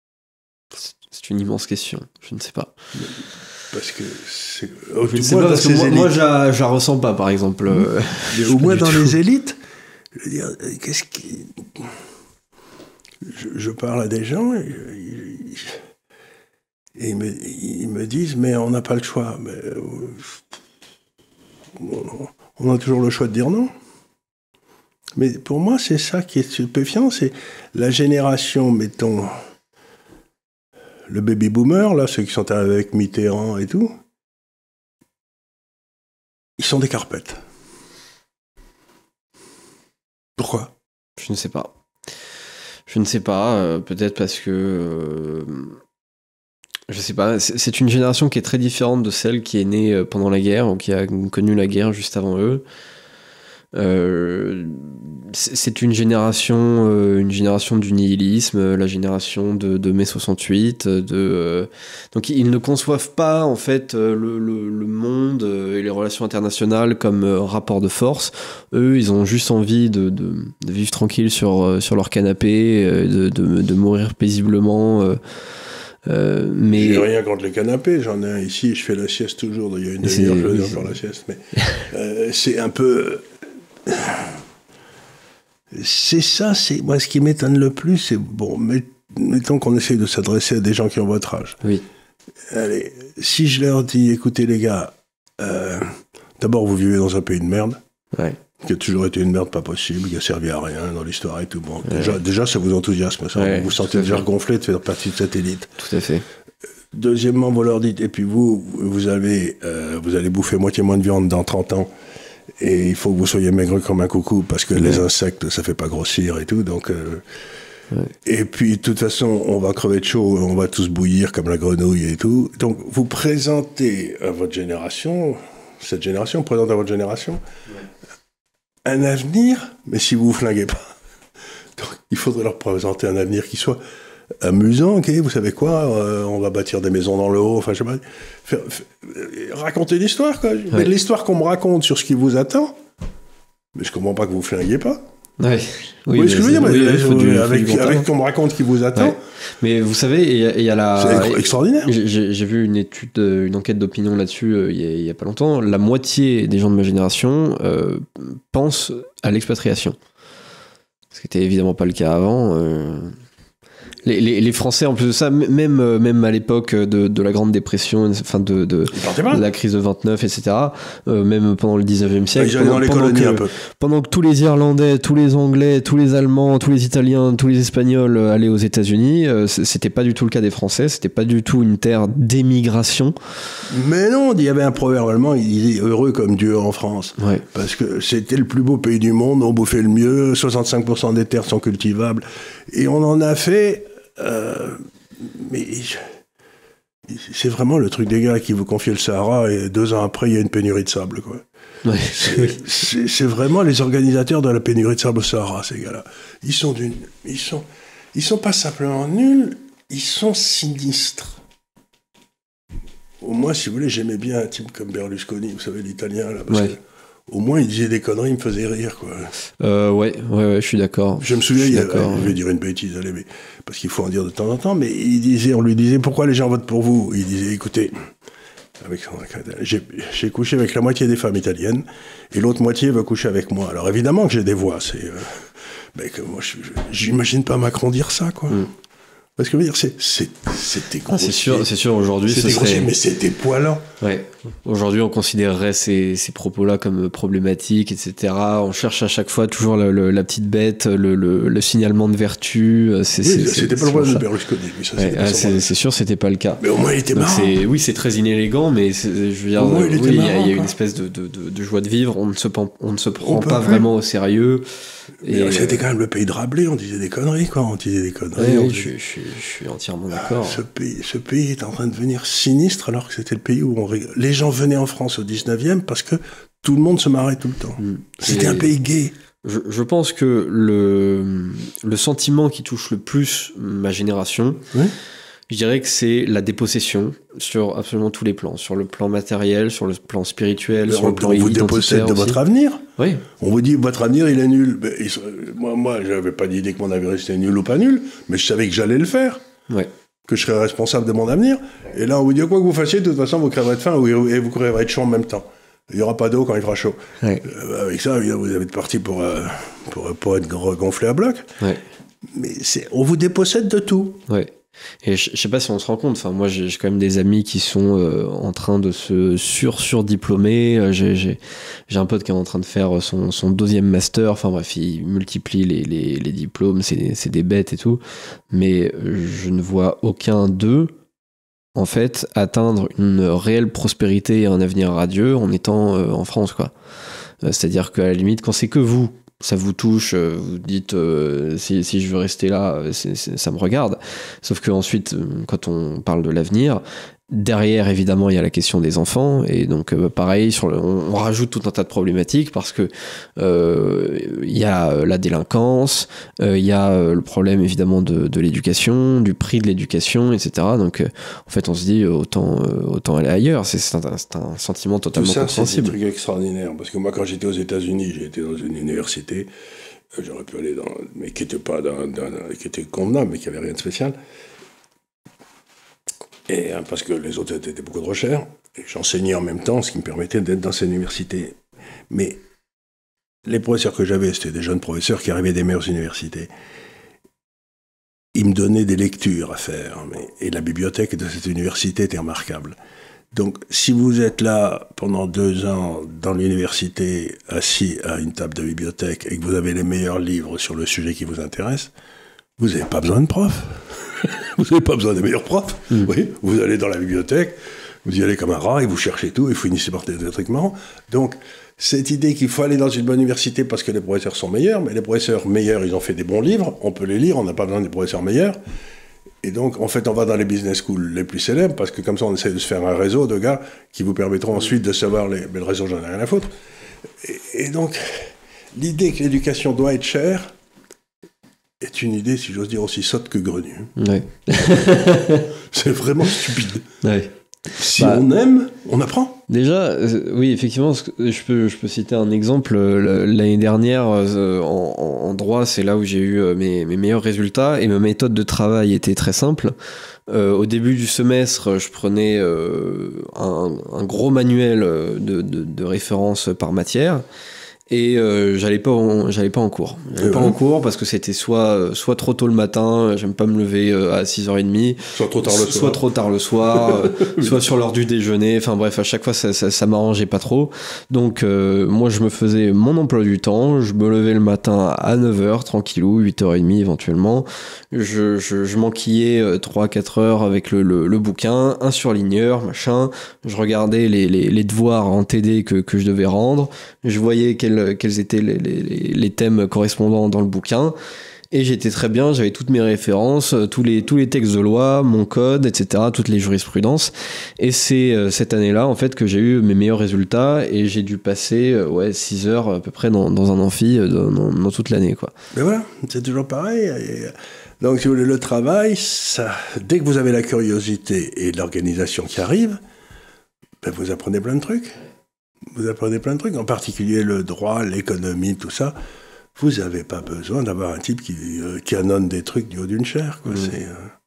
c'est une immense question. Je ne sais pas. Parce que c'est... Je ne sais pas, parce que moi, moi je ne la ressens pas, par exemple. Euh, au moins dans tout. Les élites, je veux dire, qu'est-ce qui... Je, je parle à des gens et, et ils, me, ils me disent, mais on n'a pas le choix. Mais, on a toujours le choix de dire non. Mais pour moi, c'est ça qui est stupéfiant, c'est la génération, mettons, le baby boomer, là, ceux qui sont arrivés avec Mitterrand et tout, ils sont des carpettes. Pourquoi? Je ne sais pas. Je ne sais pas, euh, peut-être parce que... Euh... Je sais pas, c'est une génération qui est très différente de celle qui est née pendant la guerre ou qui a connu la guerre juste avant eux. Euh, c'est une génération, euh, une génération du nihilisme, la génération de, de mai soixante-huit. De, euh, donc ils ne conçoivent pas en fait le, le, le monde et les relations internationales comme euh, rapport de force. Eux, ils ont juste envie de, de, de vivre tranquille sur, sur leur canapé, de, de, de mourir paisiblement. Euh, Euh, mais... J'ai rien contre les canapés, j'en ai un ici, je fais la sieste toujours, il y a une demi-heure, je fais encore la sieste, mais euh, c'est un peu... C'est ça, c'est moi ce qui m'étonne le plus, c'est, bon, mettons qu'on essaye de s'adresser à des gens qui ont votre âge. Oui. Allez, si je leur dis, écoutez les gars, euh, d'abord vous vivez dans un pays de merde, ouais. qui a toujours été une merde pas possible, qui a servi à rien dans l'histoire et tout. Bon, ouais. déjà, déjà, ça vous enthousiasme, ça. Ouais, vous vous sentez déjà gonflé de faire partie de cette élite. Tout à fait. Deuxièmement, vous leur dites, et puis vous, vous, avez, euh, vous allez bouffer moitié moins de viande dans trente ans, et il faut que vous soyez maigre comme un coucou, parce que ouais. les insectes, ça fait pas grossir et tout, donc... Euh, ouais. Et puis, de toute façon, on va crever de chaud, on va tous bouillir comme la grenouille et tout. Donc, vous présentez à votre génération, cette génération présente à votre génération, ouais. un avenir, mais si vous vous flinguez pas. Donc, il faudrait leur présenter un avenir qui soit amusant, ok, vous savez quoi, euh, on va bâtir des maisons dans le haut, enfin, je sais pas, faire, faire, raconter l'histoire, quoi. Ouais. Mais l'histoire qu'on me raconte sur ce qui vous attend, Mais je comprends pas que vous flinguiez pas. Ouais. Oui, oui, ce que je veux dire, oui, mais, oui, faut du, avec, faut du avec qu'on me raconte qui vous attend. Ouais. Mais vous savez, il y, y a la. C'est extraordinaire. J'ai, j'ai vu une étude, une enquête d'opinion là-dessus euh, il y, y a pas longtemps. La moitié des gens de ma génération euh, pensent à l'expatriation. Ce qui n'était évidemment pas le cas avant. Euh... Les, les, les Français, en plus de ça, même, même à l'époque de, de la Grande Dépression, enfin de, de, de la crise de vingt-neuf, et cetera, euh, même pendant le dix-neuvième siècle, ouais, pendant, pendant, dans les pendant, colonies que, un peu. pendant que tous les Irlandais, tous les Anglais, tous les Allemands, tous les Italiens, tous les Espagnols allaient aux États-Unis, euh, c'était pas du tout le cas des Français, c'était pas du tout une terre d'émigration. Mais non, il y avait un proverbe allemand, il disait « heureux comme Dieu en France ouais. ». Parce que c'était le plus beau pays du monde, on bouffait le mieux, soixante-cinq pour cent des terres sont cultivables, et on en a fait... Euh, mais c'est vraiment le truc des gars qui vous confient le Sahara et deux ans après il y a une pénurie de sable quoi. Ouais. C'est, c'est vraiment les organisateurs de la pénurie de sable au Sahara ces gars-là. Ils sont d'une, ils sont, ils sont pas simplement nuls, ils sont sinistres. Au moins si vous voulez j'aimais bien un type comme Berlusconi, vous savez l'italien là. Parce ouais. que au moins, il disait des conneries, il me faisait rire, quoi. Euh, ouais, ouais, ouais, je suis d'accord. Je me souviens, je, il, je vais dire une bêtise, allez, mais, parce qu'il faut en dire de temps en temps, mais il disait, on lui disait, pourquoi les gens votent pour vous? Il disait, écoutez, avec son, j'ai, j'ai couché avec la moitié des femmes italiennes, et l'autre moitié veut coucher avec moi. Alors évidemment que j'ai des voix, c'est, euh, mais que moi, je, je, j'imagine pas Macron dire ça, quoi. Mm. Parce que je veux dire, c'est, c'est, c'était ah, c'est sûr, c'est sûr, aujourd'hui, c'était ce serait... mais c'était poilant. Ouais. Aujourd'hui, on considérerait ces, ces propos-là comme problématiques, et cetera. On cherche à chaque fois toujours le, le, la petite bête, le, le, le signalement de vertu. C'est, oui, c'est, c'était c'est, pas le problème de Berlusconi. Ça, ouais, ah, c'est, c'est sûr, c'était pas le cas. Mais au moins, il était marrant. C'est, oui, c'est très inélégant, mais c'est, je veux dire, moins, il oui, il y, y a une quoi. espèce de, de, de, de joie de vivre. On ne se, on ne se prend pas plus. vraiment au sérieux. Et euh, c'était quand même le pays de Rabelais, on disait des conneries, quoi. On disait des conneries. Oui, disait... je, je, je suis entièrement d'accord. Ce pays, ce pays est en train de devenir sinistre, alors que c'était le pays où on rigole. Les gens venaient en France au dix-neuvième parce que tout le monde se marrait tout le temps. Mmh. C'était et un pays gay. Je, je pense que le, le sentiment qui touche le plus ma génération, oui. je dirais que c'est la dépossession sur absolument tous les plans. Sur le plan matériel, sur le plan spirituel, mais sur on, le plan on identitaire. On vous dépossède de aussi. votre avenir. Oui. On vous dit, votre avenir, il est nul. Mais, il, moi, moi je n'avais pas d'idée que mon avenir était nul ou pas nul, mais je savais que j'allais le faire. Ouais. Que je serais responsable de mon avenir. Et là, on vous dit, quoi que vous fassiez, de toute façon, vous crèverez de faim et vous crèverez de chaud en même temps. Il n'y aura pas d'eau quand il fera chaud. Ouais. Euh, avec ça, vous avez parti pour, euh, pour, pour être gonflé à bloc. Ouais. Mais c'est, on vous dépossède de tout. Ouais. Et je, je sais pas si on se rend compte, enfin, moi j'ai, j'ai quand même des amis qui sont euh, en train de se sur-sur-diplômer. J'ai, j'ai, j'ai un pote qui est en train de faire son, son deuxième master. Enfin bref, il multiplie les, les, les diplômes, c'est, c'est des bêtes et tout. Mais je ne vois aucun d'eux, en fait, atteindre une réelle prospérité et un avenir radieux en étant euh, en France, quoi. Euh, c'est-à-dire qu'à la limite, quand c'est que vous, ça vous touche, vous dites euh, si, si je veux rester là, c'est, c'est, ça me regarde. Sauf qu'ensuite, quand on parle de l'avenir, derrière, évidemment, il y a la question des enfants. Et donc, euh, pareil, sur le, on, on rajoute tout un tas de problématiques parce que euh, il y a la délinquance, euh, il y a le problème, évidemment, de, de l'éducation, du prix de l'éducation, et cetera. Donc, euh, en fait, on se dit, autant, euh, autant aller ailleurs. C'est, c'est, un, c'est un sentiment totalement tout ça, compréhensible. C'est un truc extraordinaire. Parce que moi, quand j'étais aux États-Unis, j'ai été dans une université, j'aurais pu aller dans, mais qui était pas dans, dans, qui était convenable, mais qui avait rien de spécial. Et, parce que les autres étaient beaucoup trop chers. Et j'enseignais en même temps, ce qui me permettait d'être dans cette université. Mais les professeurs que j'avais, c'était des jeunes professeurs qui arrivaient des meilleures universités. Ils me donnaient des lectures à faire. Mais, et la bibliothèque de cette université était remarquable. Donc, si vous êtes là pendant deux ans dans l'université, assis à une table de bibliothèque, et que vous avez les meilleurs livres sur le sujet qui vous intéresse, vous n'avez pas besoin de prof. Vous n'avez pas besoin des meilleurs profs. Mmh. Oui, vous allez dans la bibliothèque, vous y allez comme un rat et vous cherchez tout et vous finissez par des trucs marrants. Donc, cette idée qu'il faut aller dans une bonne université parce que les professeurs sont meilleurs, mais les professeurs meilleurs, ils ont fait des bons livres, on peut les lire, on n'a pas besoin des professeurs meilleurs. Et donc, en fait, on va dans les business schools les plus célèbres parce que comme ça, on essaie de se faire un réseau de gars qui vous permettront ensuite de savoir les... Mais le réseau, j'en ai rien à foutre. Et, et donc, l'idée que l'éducation doit être chère est une idée, si j'ose dire, aussi sotte que grenue. Ouais. C'est vraiment stupide. Ouais. Si Bah, on aime, on apprend. Déjà, euh, oui, effectivement, ce que- je peux, je peux citer un exemple. Euh, L'année dernière, euh, en, en- en droit, c'est là où j'ai eu euh, mes, mes meilleurs résultats et ma méthode de travail était très simple. Euh, au début du semestre, je prenais euh, un, un gros manuel de, de, de référence par matière. Et euh, j'allais pas en, j'allais pas en cours. J'allais Et pas ouais. en cours parce que c'était soit, soit trop tôt le matin, j'aime pas me lever euh, à six heures trente, Soit trop tard le soir. soit trop tard le soir, euh, soit sur l'heure du déjeuner. Enfin bref, à chaque fois, ça, ça, ça m'arrangeait pas trop. Donc euh, moi, je me faisais mon emploi du temps. Je me levais le matin à neuf heures, tranquillou, huit heures trente éventuellement. Je, je, je m'enquillais euh, trois à quatre heures avec le, le, le bouquin, un surligneur, machin. Je regardais les, les, les devoirs en T D que, que je devais rendre. Je voyais quels, quels étaient les, les, les thèmes correspondants dans le bouquin. Et j'étais très bien, j'avais toutes mes références, tous les, tous les textes de loi, mon code, et cetera, toutes les jurisprudences. Et c'est euh, cette année-là, en fait, que j'ai eu mes meilleurs résultats et j'ai dû passer euh, ouais, six heures à peu près dans, dans un amphi euh, dans, dans, dans toute l'année, quoi. Mais voilà, c'est toujours pareil. Et donc, si vous voulez, le travail, ça, dès que vous avez la curiosité et l'organisation qui arrive, ben vous apprenez plein de trucs. Vous apprenez plein de trucs, en particulier le droit, l'économie, tout ça. Vous n'avez pas besoin d'avoir un type qui euh, canonne des trucs du haut d'une chaire, quoi. Mmh. C'est,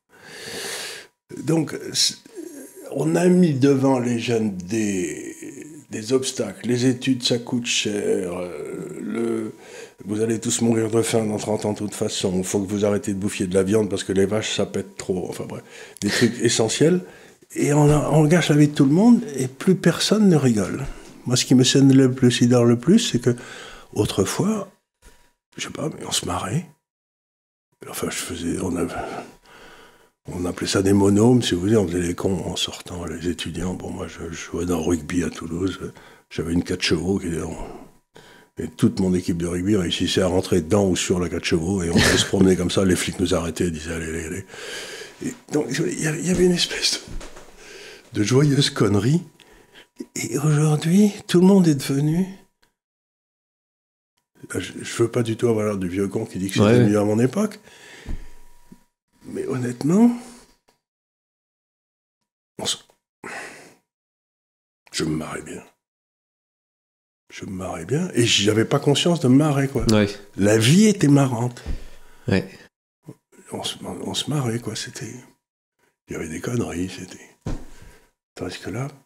euh... Donc, c'est... on a mis devant les jeunes des, des obstacles. Les études, ça coûte cher. Euh, le... Vous allez tous mourir de faim dans trente ans de toute façon. Il faut que vous arrêtez de bouffer de la viande parce que les vaches, ça pète trop. Enfin bref, des trucs essentiels. Et on, a, on gâche la vie de tout le monde et plus personne ne rigole. Moi, ce qui me scène le plus, sidère le plus, c'est que autrefois, je sais pas, mais on se marrait. Enfin, je faisais, on avait, on appelait ça des monômes, si vous voulez, on faisait les cons en sortant, les étudiants. Bon, moi, je, je jouais dans le rugby à Toulouse, j'avais une quatre chevaux, qui était en, et toute mon équipe de rugby réussissait à rentrer dedans ou sur la quatre chevaux, et on se promenait comme ça, les flics nous arrêtaient, disaient allez, allez, allez. Et donc, il y avait une espèce de, de joyeuse connerie. Et aujourd'hui, tout le monde est devenu... Je ne veux pas du tout avoir l'air du vieux con qui dit que c'était ouais. mieux à mon époque. Mais honnêtement, on se... je me marrais bien. Je me marrais bien. Et je n'avais pas conscience de me marrer, quoi. Ouais. La vie était marrante. Ouais. On se, on se marrait, quoi. C'était... Il y avait des conneries, c'était... Tandis que là...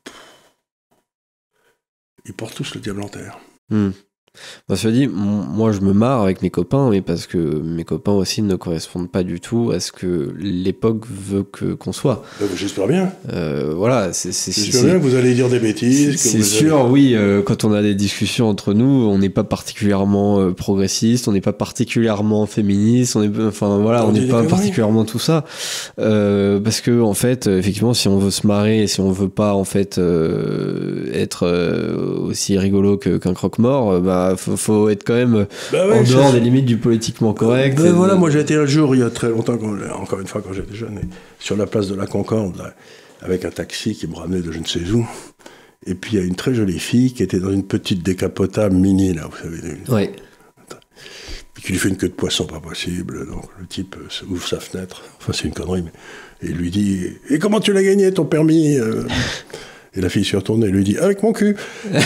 Ils portent tous le diable en terre. Mmh. Bah, cela dit, moi je me marre avec mes copains, mais parce que mes copains aussi ne correspondent pas du tout à ce que l'époque veut que, qu'on soit. Euh, j'espère bien. Euh, voilà, c'est, c'est, j'espère c'est, bien que vous allez dire des bêtises. C'est, que c'est vous sûr, allez... oui, euh, quand on a des discussions entre nous, on n'est pas particulièrement euh, progressiste, on n'est pas particulièrement féministe, on est, enfin voilà, on n'est pas particulièrement tout ça. Euh, parce que, en fait, effectivement, si on veut se marrer, si on veut pas, en fait, euh, être euh, aussi rigolo que, qu'un croque-mort, euh, bah, Faut, faut être quand même bah ouais, en dehors c'est... des limites du politiquement correct. Ben voilà, de... moi j'ai été un jour, il y a très longtemps, quand, encore une fois quand j'étais jeune, sur la place de la Concorde, là, avec un taxi qui me ramenait de je ne sais où. Et puis il y a une très jolie fille qui était dans une petite décapotable mini, là, vous savez. Une... Ouais. Qui lui fait une queue de poisson pas possible. Donc le type euh, ouvre sa fenêtre. Enfin, c'est une connerie, mais. Et il lui dit et comment tu l'as gagné ton permis euh... Et la fille se retourne et lui dit « Avec mon cul !»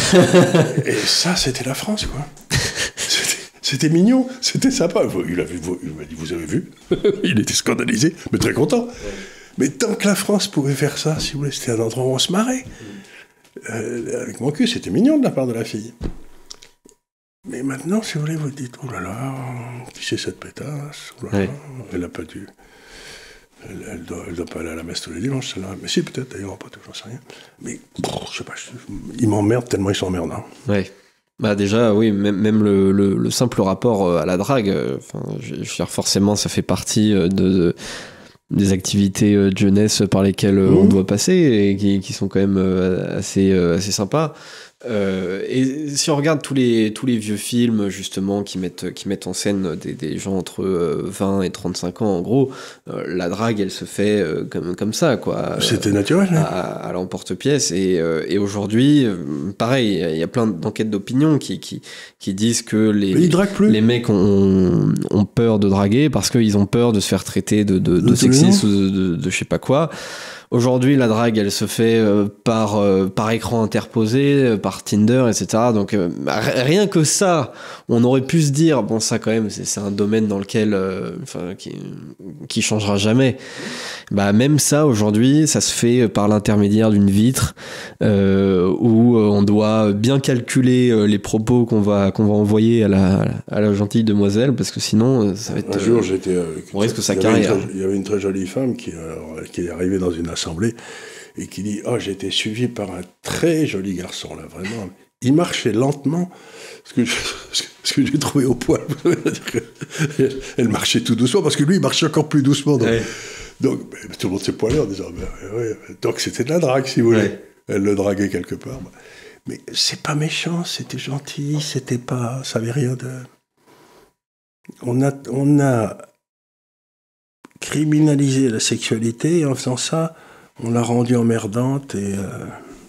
Et ça, c'était la France, quoi. C'était, c'était mignon, c'était sympa. Il, a vu, il m'a dit « Vous avez vu ?» Il était scandalisé, mais très content. Ouais. Mais tant que la France pouvait faire ça, si vous voulez, c'était un endroit où on se marrait. Euh, avec mon cul, c'était mignon de la part de la fille. Mais maintenant, si vous voulez, vous dites « Oh là là, qui c'est cette pétasse ? Oh là là, ouais. Elle n'a pas dû... » Elle, elle, doit, elle doit pas aller à la messe tous les dimanches, celle-là. Mais si, peut-être, d'ailleurs, pas tout, j'en sais rien. Mais, pff, je sais pas, je, ils m'emmerdent tellement ils sont emmerdants. Ouais. Bah déjà, oui, même, même le, le, le simple rapport à la drague, euh, je, je veux dire, forcément, ça fait partie de, de, des activités de jeunesse par lesquelles mmh. on doit passer et qui, qui sont quand même assez, assez sympas. Euh, et si on regarde tous les, tous les vieux films justement qui mettent, qui mettent en scène des, des gens entre vingt et trente-cinq ans en gros, euh, la drague elle se fait euh, comme, comme ça quoi. C'était naturel. À, à l'emporte-pièce et, euh, et aujourd'hui pareil il y a plein d'enquêtes d'opinion qui, qui, qui disent que les, les mecs ont, ont peur de draguer parce qu'ils ont peur de se faire traiter de, de, de, de sexiste ou de, de, de je sais pas quoi. Aujourd'hui, la drague, elle se fait euh, par, euh, par écran interposé, euh, par Tinder, et cetera. Donc, euh, rien que ça, on aurait pu se dire, bon, ça quand même, c'est, c'est un domaine dans lequel, euh, enfin, qui, qui changera jamais. Bah, même ça, aujourd'hui, ça se fait par l'intermédiaire d'une vitre euh, où on doit bien calculer les propos qu'on va, qu'on va envoyer à la, à la gentille demoiselle, parce que sinon, ça va être... Un jour, j'étais... Euh, on risque sa il carrière. Très, il y avait une très jolie femme qui, alors, qui est arrivée dans une assemblée et qui dit « Oh, j'ai été suivi par un très joli garçon, là, vraiment. Il marchait lentement, ce que, je, ce que j'ai trouvé au poil. Elle marchait tout doucement, parce que lui, il marchait encore plus doucement. Donc, ouais. donc bah, tout le monde s'est poilé en disant bah, ouais, donc c'était de la drague, si vous voulez. Ouais. Elle le draguait quelque part. Bah. Mais c'est pas méchant, c'était gentil, c'était pas... Ça avait rien de... On a, on a criminalisé la sexualité, et en faisant ça, on l'a rendue emmerdante, et... Euh,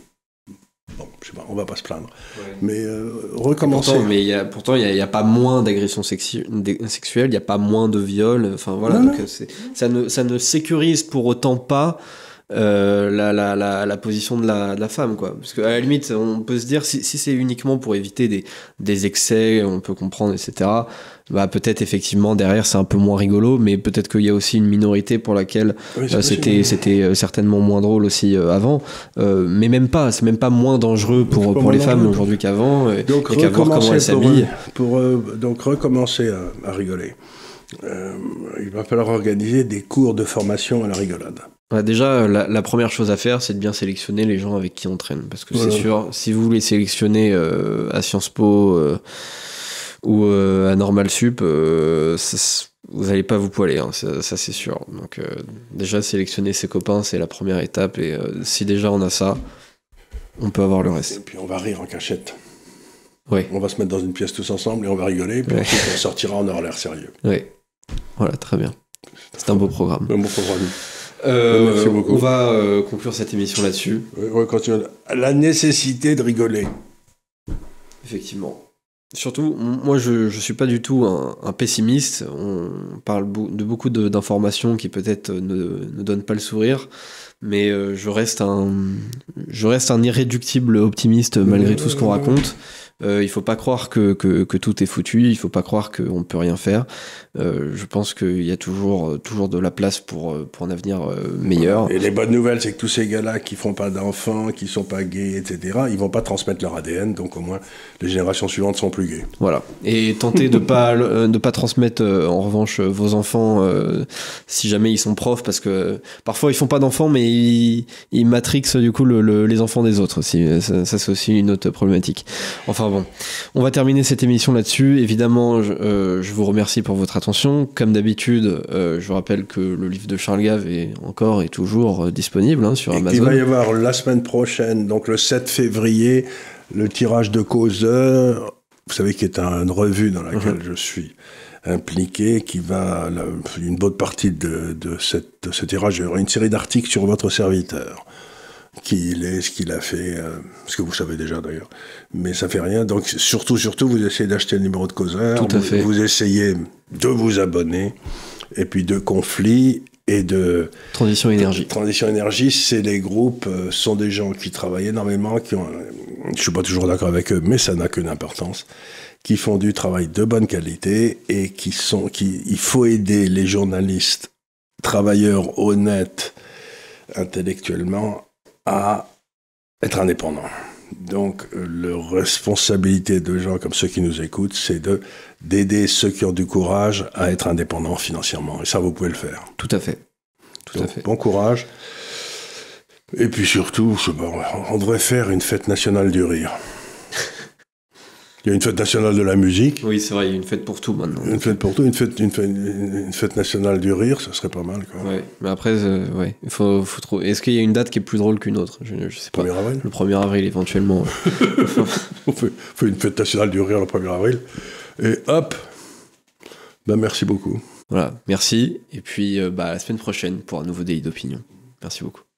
bon, je sais pas, on va pas se plaindre. Ouais. Mais euh, recommencer... Pourtant, mais y a, pourtant, il n'y a, a pas moins d'agressions sexu- sexuelles, il n'y a pas moins de viols, enfin voilà, non, donc non. C'est, ça, ne, ça ne sécurise pour autant pas... Euh, la, la, la, la position de la, de la femme, quoi. Parce qu'à la limite, on peut se dire, si, si c'est uniquement pour éviter des, des excès, on peut comprendre, et cetera, bah, peut-être effectivement derrière c'est un peu moins rigolo, mais peut-être qu'il y a aussi une minorité pour laquelle oui, euh, c'était, c'était certainement moins drôle aussi euh, avant, euh, mais même pas, c'est même pas moins dangereux pour, pour, pour les femmes aujourd'hui qu'avant, et, donc, et qu'à voir comment elles s'habillent. Pour, pour euh, donc recommencer à, à rigoler, euh, il va falloir organiser des cours de formation à la rigolade. Ouais, déjà, la, la première chose à faire, c'est de bien sélectionner les gens avec qui on traîne. Parce que voilà. C'est sûr, si vous les sélectionnez euh, à Sciences Po euh, ou euh, à Normal Sup, euh, ça, vous n'allez pas vous poiler, hein, ça, ça c'est sûr. Donc euh, déjà, sélectionner ses copains, c'est la première étape. Et euh, si déjà on a ça, on peut avoir le reste. Et puis on va rire en cachette. Ouais. On va se mettre dans une pièce tous ensemble et on va rigoler. Puis ouais. Ensuite, on sortira, on aura l'air sérieux. Oui, voilà, très bien. C'est un beau programme. Un beau programme. Euh, Merci beaucoup. On va euh, conclure cette émission là-dessus. Oui, on va continuer. La nécessité de rigoler. Effectivement. Surtout, moi, je ne suis pas du tout un, un pessimiste. On parle de beaucoup de, d'informations qui peut-être ne, ne donnent pas le sourire, mais euh, je reste un, je reste un irréductible optimiste malgré mmh, tout ce qu'on mmh. raconte. Euh, il faut pas croire que, que, que tout est foutu, il faut pas croire qu'on peut rien faire. Euh, je pense qu'il y a toujours, toujours de la place pour, pour un avenir meilleur. Et les bonnes nouvelles, c'est que tous ces gars-là qui font pas d'enfants, qui sont pas gays, et cetera, ils vont pas transmettre leur A D N, donc au moins les générations suivantes sont plus gays. Voilà. Et tentez de pas, de pas transmettre en revanche vos enfants euh, si jamais ils sont profs, parce que parfois ils font pas d'enfants, mais ils, ils matrixent du coup le, le, les enfants des autres aussi. Ça, ça c'est aussi une autre problématique. Enfin bon, on va terminer cette émission là-dessus. Évidemment, je, euh, je vous remercie pour votre attention. Comme d'habitude, euh, je vous rappelle que le livre de Charles Gave est encore et toujours euh, disponible hein, sur et Amazon. Il va y avoir la semaine prochaine, donc le sept février, le tirage de Causeur, vous savez, qui est une revue dans laquelle mmh. je suis impliqué, qui va, la, une bonne partie de, de, cette, de ce tirage, il y aura une série d'articles sur votre serviteur. Qui il est, ce qu'il a fait, euh, ce que vous savez déjà d'ailleurs, mais ça fait rien. Donc surtout, surtout, vous essayez d'acheter le numéro de Causeur, Tout à vous, fait. vous essayez de vous abonner, et puis de conflits et de... Transition énergie. Transition énergie, c'est les groupes, euh, sont des gens qui travaillent énormément, qui ont, euh, je suis pas toujours d'accord avec eux, mais ça n'a qu'une importance, qui font du travail de bonne qualité, et qui sont, qui, il faut aider les journalistes, travailleurs honnêtes, intellectuellement, à être indépendant. Donc, euh, la responsabilité de gens comme ceux qui nous écoutent, c'est de, d'aider ceux qui ont du courage à être indépendants financièrement. Et ça, vous pouvez le faire. Tout à fait. Tout Donc, à fait. Bon courage. Et puis surtout, je sais pas, on devrait faire une fête nationale du rire. Il y a une fête nationale de la musique. Oui, c'est vrai, il y a une fête pour tout maintenant. Une fête pour tout, une fête, une fête, une fête nationale du rire, ça serait pas mal. Quoi. Ouais, mais après, euh, ouais, il faut, faut trouver. Est-ce qu'il y a une date qui est plus drôle qu'une autre ? Je, je sais pas. premier avril Le premier avril, éventuellement. On fait, fait une fête nationale du rire le premier avril. Et hop, ben merci beaucoup. Voilà, merci. Et puis, euh, bah, à la semaine prochaine pour un nouveau délit d'opinion. Merci beaucoup.